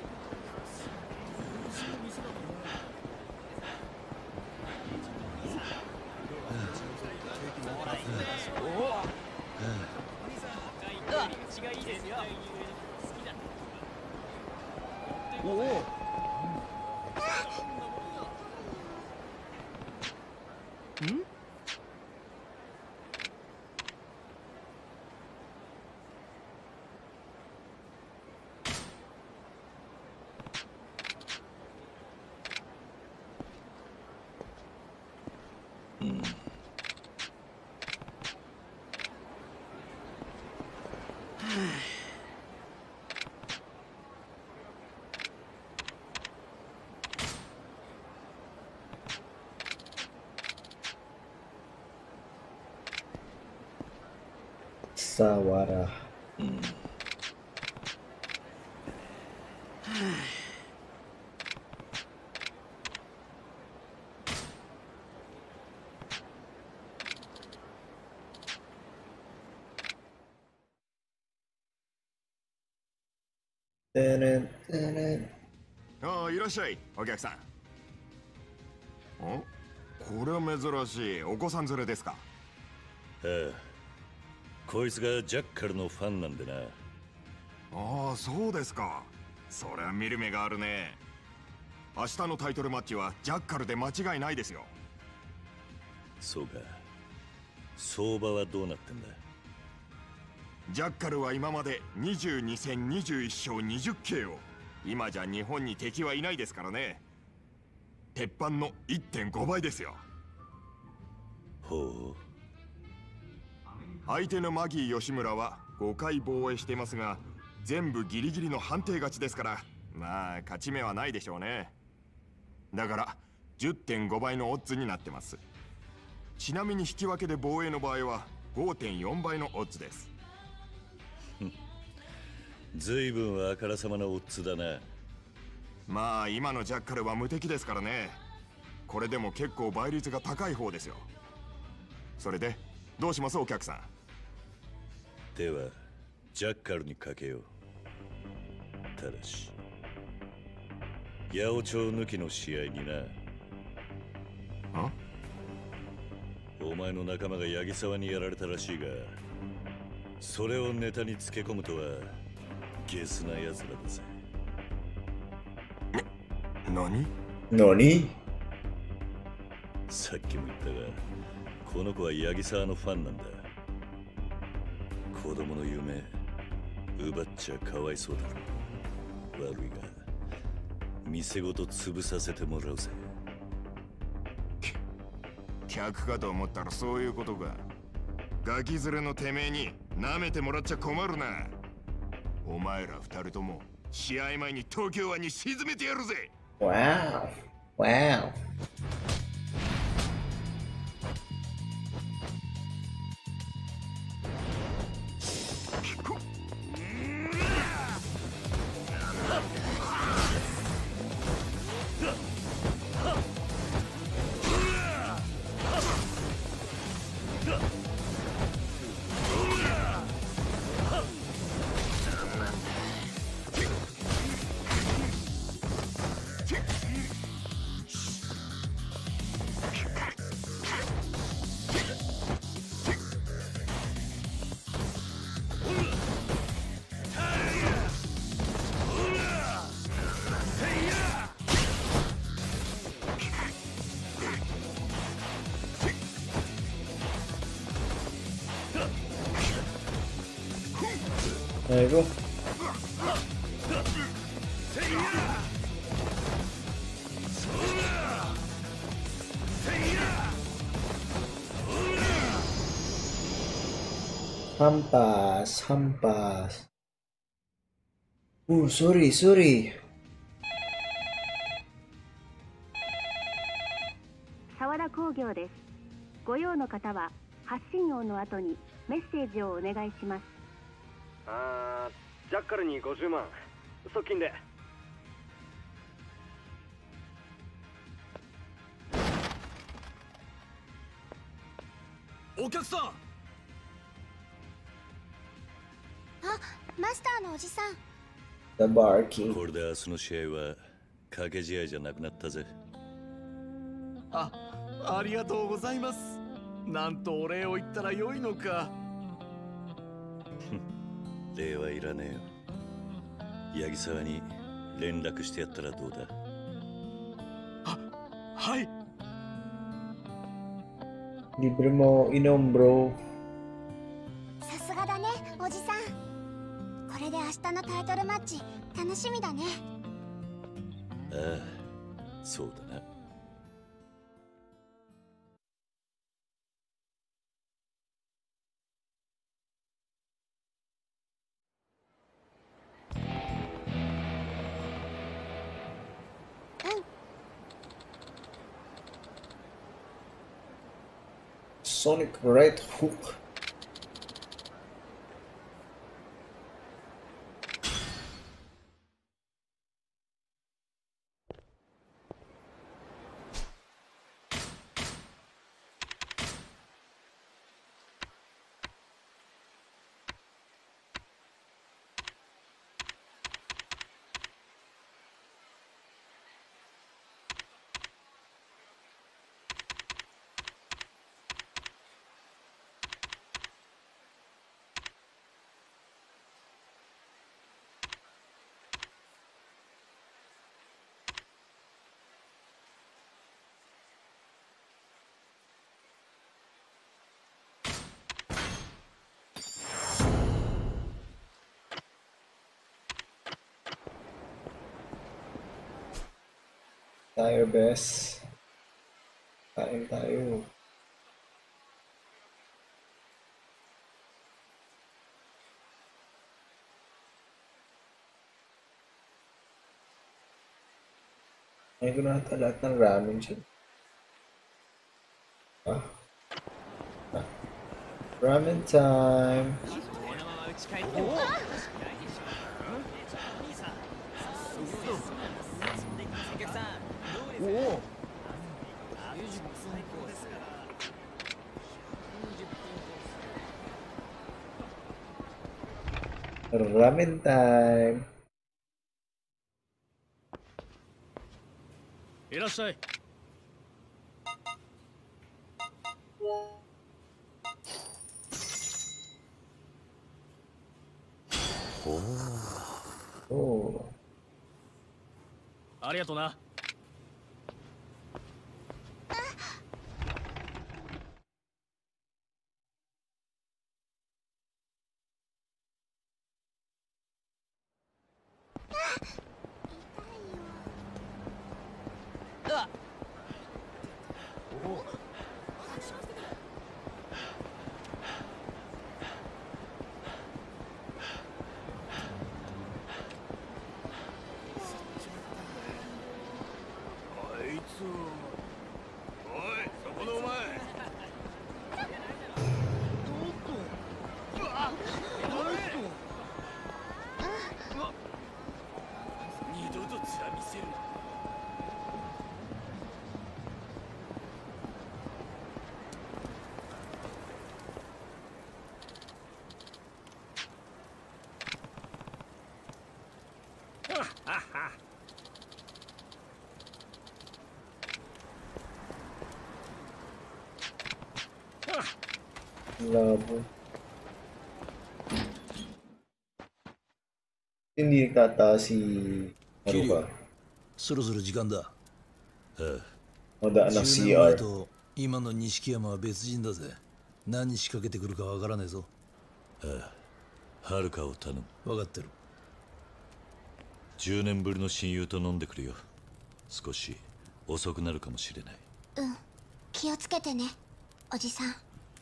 Sawara. ああ、いらっしゃい、お客さん。お、これは珍しい。お子さん連れですか？ ああ、こいつがジャッカルのファンなんでな。 ああ、そうですか。そりゃ見る目があるね。明日のタイトルマッチはジャッカルで間違いないですよ。 そうか。相場はどうなってんだ？ ジャッカルは今まで22戦21勝20KO。今じゃ日本に敵はいないですからね。鉄板の 1.5 倍ですよ。 ほう。 相手のマギー吉村は5回防衛してますが、全部ギリギリの判定勝ちですから、まあ勝ち目はないでしょうね。だから 10.5 倍のオッズになってます。ちなみに引き分けで防衛の場合は 5.4 倍のオッズです。 ずいぶんあからさまなオッズだな。 まあ今のジャッカルは無敵ですからね。これでも結構倍率が高い方ですよ。それでどうしますお客さん？ ではジャッカルにかけよう。ただし八百長抜きの試合にな。お前の仲間が八木沢にやられたらしいが、それをネタにつけ込むとはゲスな奴らだぜ。 何？ 何？ さっきも言ったが、この子は八木沢のファンなんだ。子供の夢奪っちゃかわいそうだろ。悪いが店ごと潰させてもらうぜ。 客かと思ったらそういうことか。ガキ連れのてめえに舐めてもらっちゃ困るな。お前ら二人とも試合前に東京湾に沈めてやるぜ。 わお、わお。There you go. Hampas, hampas. Sorry. 沢田工業です。ご用の方は発信音の後にメッセージをお願いします。 ジャッカルに50万側近で。 お客さん。 あ、マスターのおじさん。 The barkeep。 これで明日の試合は賭け試合じゃなくなったぜ。 ありがとうございます。なんとお礼を言ったらよいのか。 礼はいらねえよ。八木沢に連絡してやったらどうだ。 はい。 Libre mo inom, bro。 さすがだね、おじさん。これで明日のタイトルマッチ楽しみだね。 ああ、そうだな。 Sonic right hook。 Tayo, bes. Kain tayo. Ngayon ko na lahat ng ramen dyan. Ramen time! Ramen time! いらっしゃい。 おお。 ありがとな。 二度と面見せるな。 Labo. Hindi nagtataas si... Ano ba? そろそろ時間だ。 まだ 10 CR 年前と今の錦山は別人だぜ。何仕掛けてくるかわからねえぞ。 はるかを頼む。 分かってる。 10年ぶりの親友と飲んでくるよ。少し遅くなるかもしれない。 うん、気をつけてね、おじさん。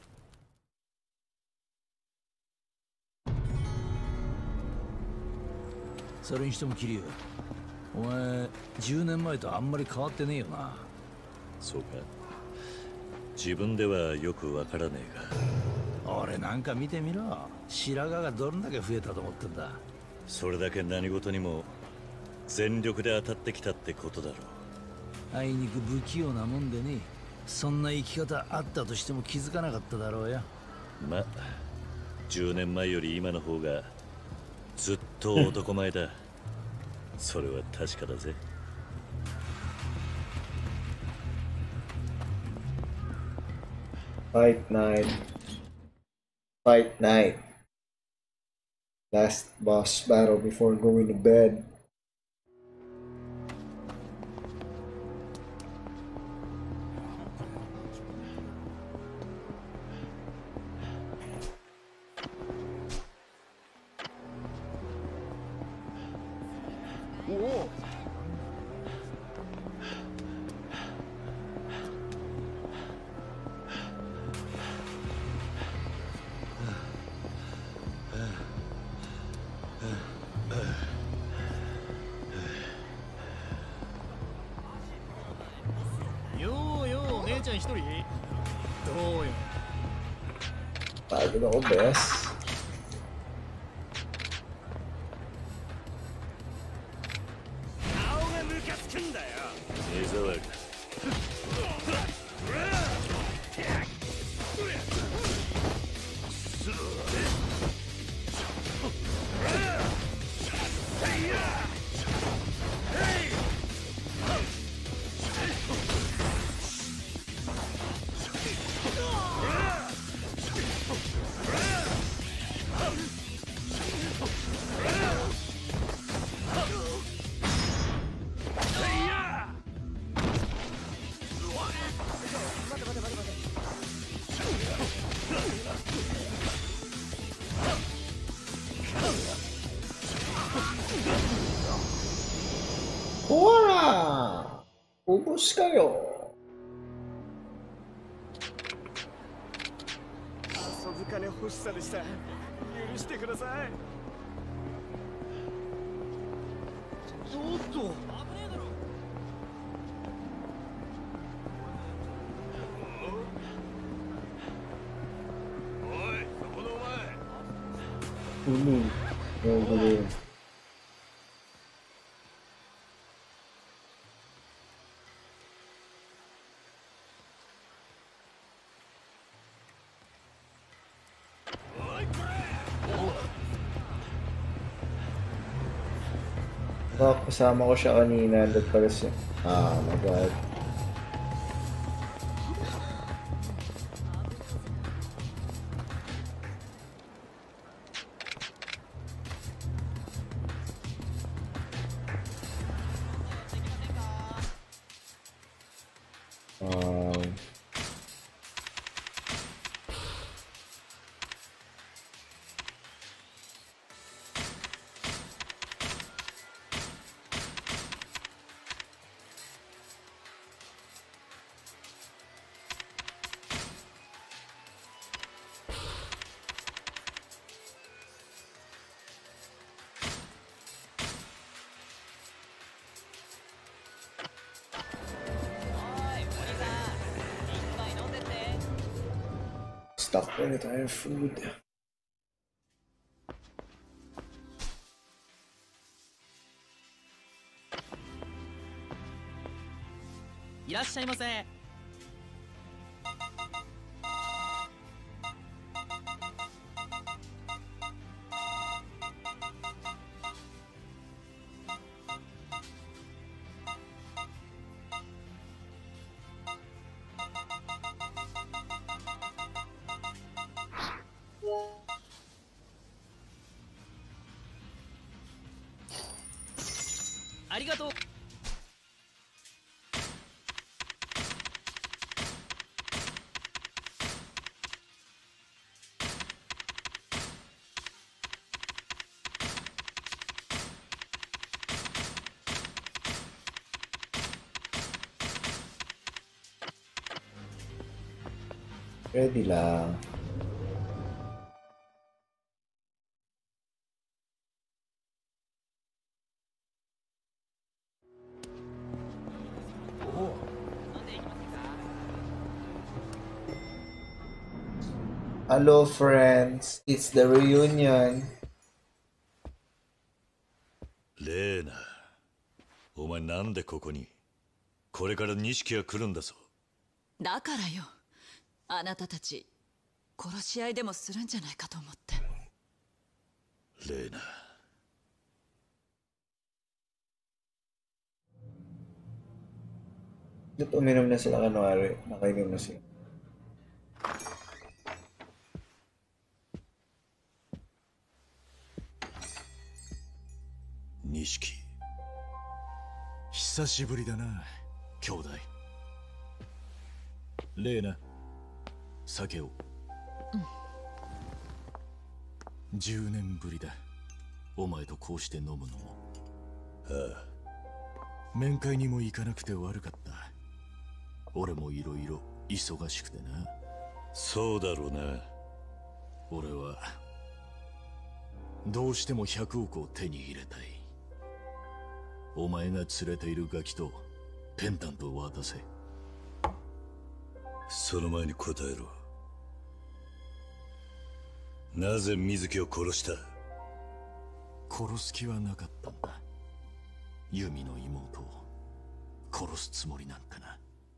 それにしてもキリュウ、お前10年前とあんまり変わってねえよな。 そうか。自分ではよくわからねえが。 俺なんか見てみろ。白髪がどんだけ増えたと思ってんだ。 それだけ何事にも全力で当たってきたってことだろう。 あいにく不器用なもんでね。そんな生き方あったとしても気づかなかっただろうよ。 ま、10年前より今の方がずっと男前だ。それは確かだぜ。 Fight night. Fight night. Last boss battle before going to bed. Pagod ako, bes. Hora! Ubus kayo. 遊ぶ金欲しさでした。許してください。おっと。危ねえだろ。おい、そこのお前。 Gulo. Oh, kasama ko siya kanina. Doon pala siya. Ah, my God. Stuck by the time food. いらっしゃいませ。ありがとう。 Ready lang. Hello friends, it's the reunion. レーナ、お前なんでここに？これから錦が来るんだぞ。 だからよ、あなたたち殺し合いでもするんじゃないかと思って。 レーナ、 Ba't uminom na sila kanwari? Nakainom na sila. Nishiki、久しぶりだな、兄弟。レーナ、酒を。10年ぶりだ、お前とこうして飲むのも。ああ、面会にも行かなくて悪かった。俺もいろいろ忙しくてな。そうだろうな。俺はどうしても100億を手に入れたい。お前が連れているガキとペンダントを渡せ。その前に答えろ。なぜ水木を殺した？殺す気はなかったんだ。ユミの妹を殺すつもりなんてな。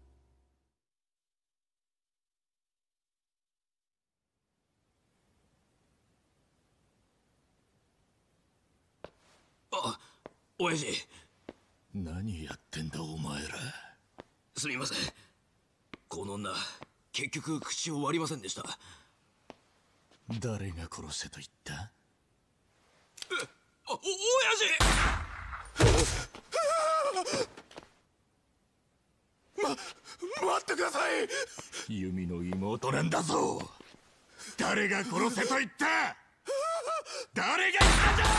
あ、親父。 何やってんだお前ら。 すみません。この女、結局口を割りませんでした。 誰が殺せと言った？ 親父！待ってください！ ユミの妹なんだぞ。誰が殺せと言った？誰が言ったんだ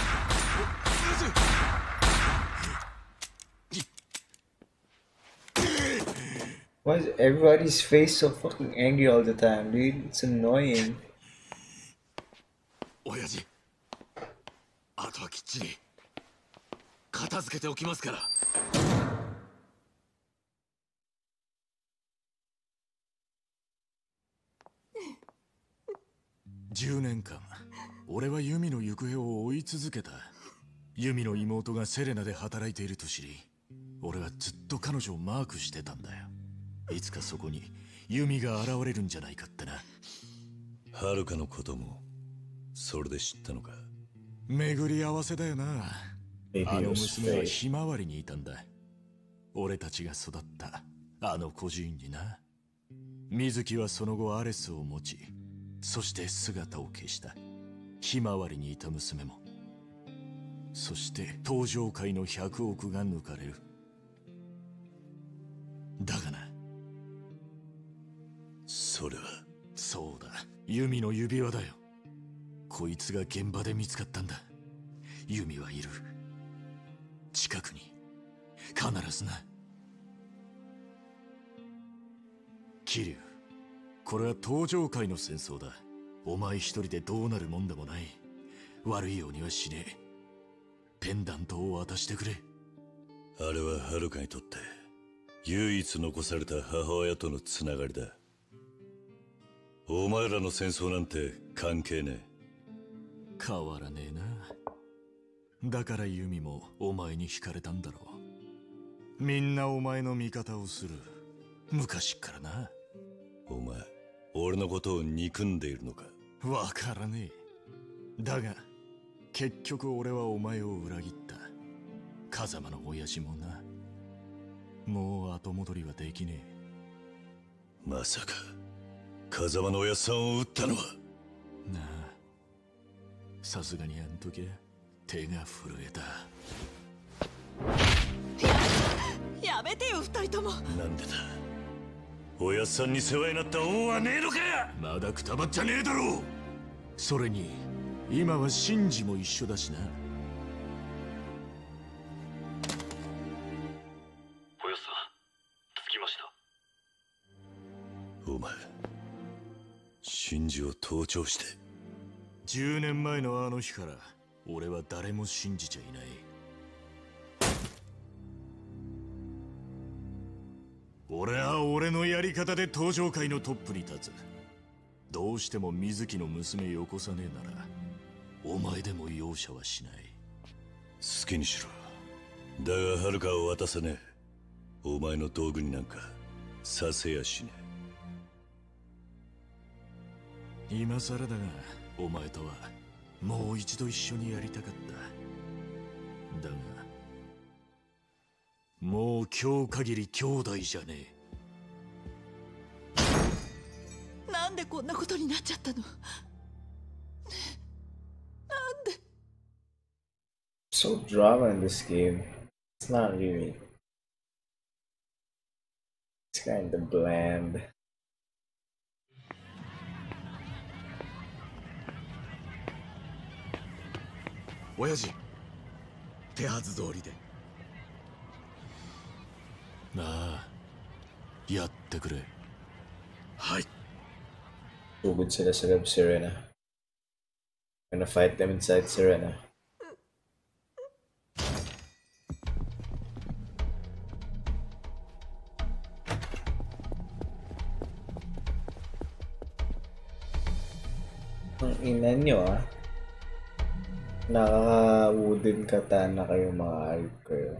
！Why is everybody's face so fucking angry all the time, dude? It's annoying. 親父、あとはきっちり片付けておきますから。 10年間、俺はユミの行方を追い続けた。ユミの妹がセレナで働いていると知り、俺はずっと彼女をマークしてたんだよ。いつかそこにユミが現れるんじゃないかってな。はるかのこともそれで知ったのか？巡り合わせだよな。あの娘はひまわりにいたんだ。俺たちが育ったあの孤児院にな。水木はその後アレスを持ち、そして姿を消した。ひまわりにいた娘も。そして登場界の100億が抜かれる。だがな、それはそうだ、ユミの指輪だよ。こいつが現場で見つかったんだ。ユミはいる、近くに必ずな。桐生、これは登場界の戦争だ。お前一人でどうなるもんでもない。悪いようにはしねえ。ペンダントを渡してくれ。あれははるかにとって唯一残された母親とのつながりだ。お前らの戦争なんて関係ねえ。変わらねえな。だからユミもお前に惹かれたんだろう。 みんなお前の味方をする。昔っからな。 お前、俺のことを憎んでいるのか？ わからねえ。だが結局俺はお前を裏切った。風間の親父もな。もう後戻りはできねえ。まさか風間の親さんを撃ったのは？ なあ、さすがにあん時手が震えた。 やめてよ、二人とも。 なんでだ。親さんに世話になった恩はねえのか？ まだくたばっちゃねえだろう。それに今はシンジも一緒だしな。 おやさん、着きました。 お前、シンジを盗聴して。 10年前のあの日から俺は誰も信じちゃいない。俺は俺のやり方で登場界のトップに立つ。どうしても水木の娘よこさねえならお前でも容赦はしない。 好きにしろ。だが遥を渡さねえ。お前の道具になんかさせやしねえ。今更だがお前とはもう一度一緒にやりたかった。だがもう今日限り兄弟じゃねえ。なんでこんなことになっちゃったの？ねえ、なんで？ So drama in this game. It's not really. It's kind of bland. 親父、手はず通りで。なあ、やってくれ。はい。 Tugod sila sa loob Serena. Gonna fight them inside Serena. Ang ina nyo ah. Nakaka-wooden katana kayo mga ayop kayo.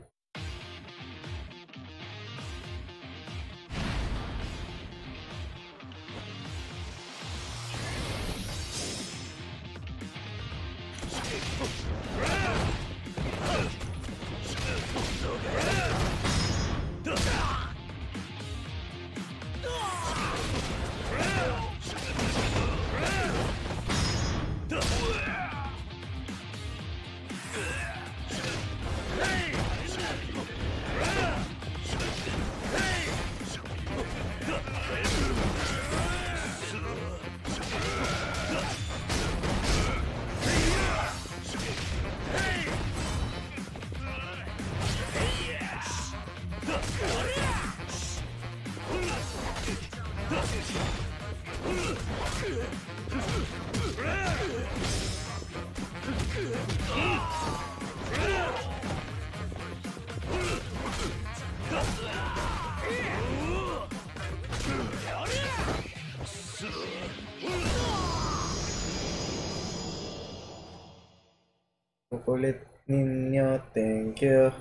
Kukulit ninyo, thank you.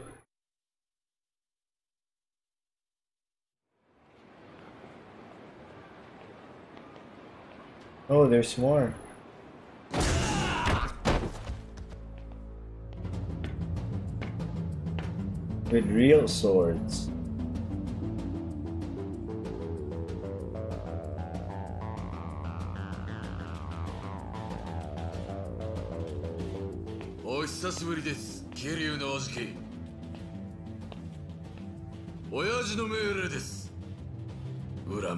Oh, there's more. With real swords. お久しぶりです、桐生のおじき。親父の命令です。恨み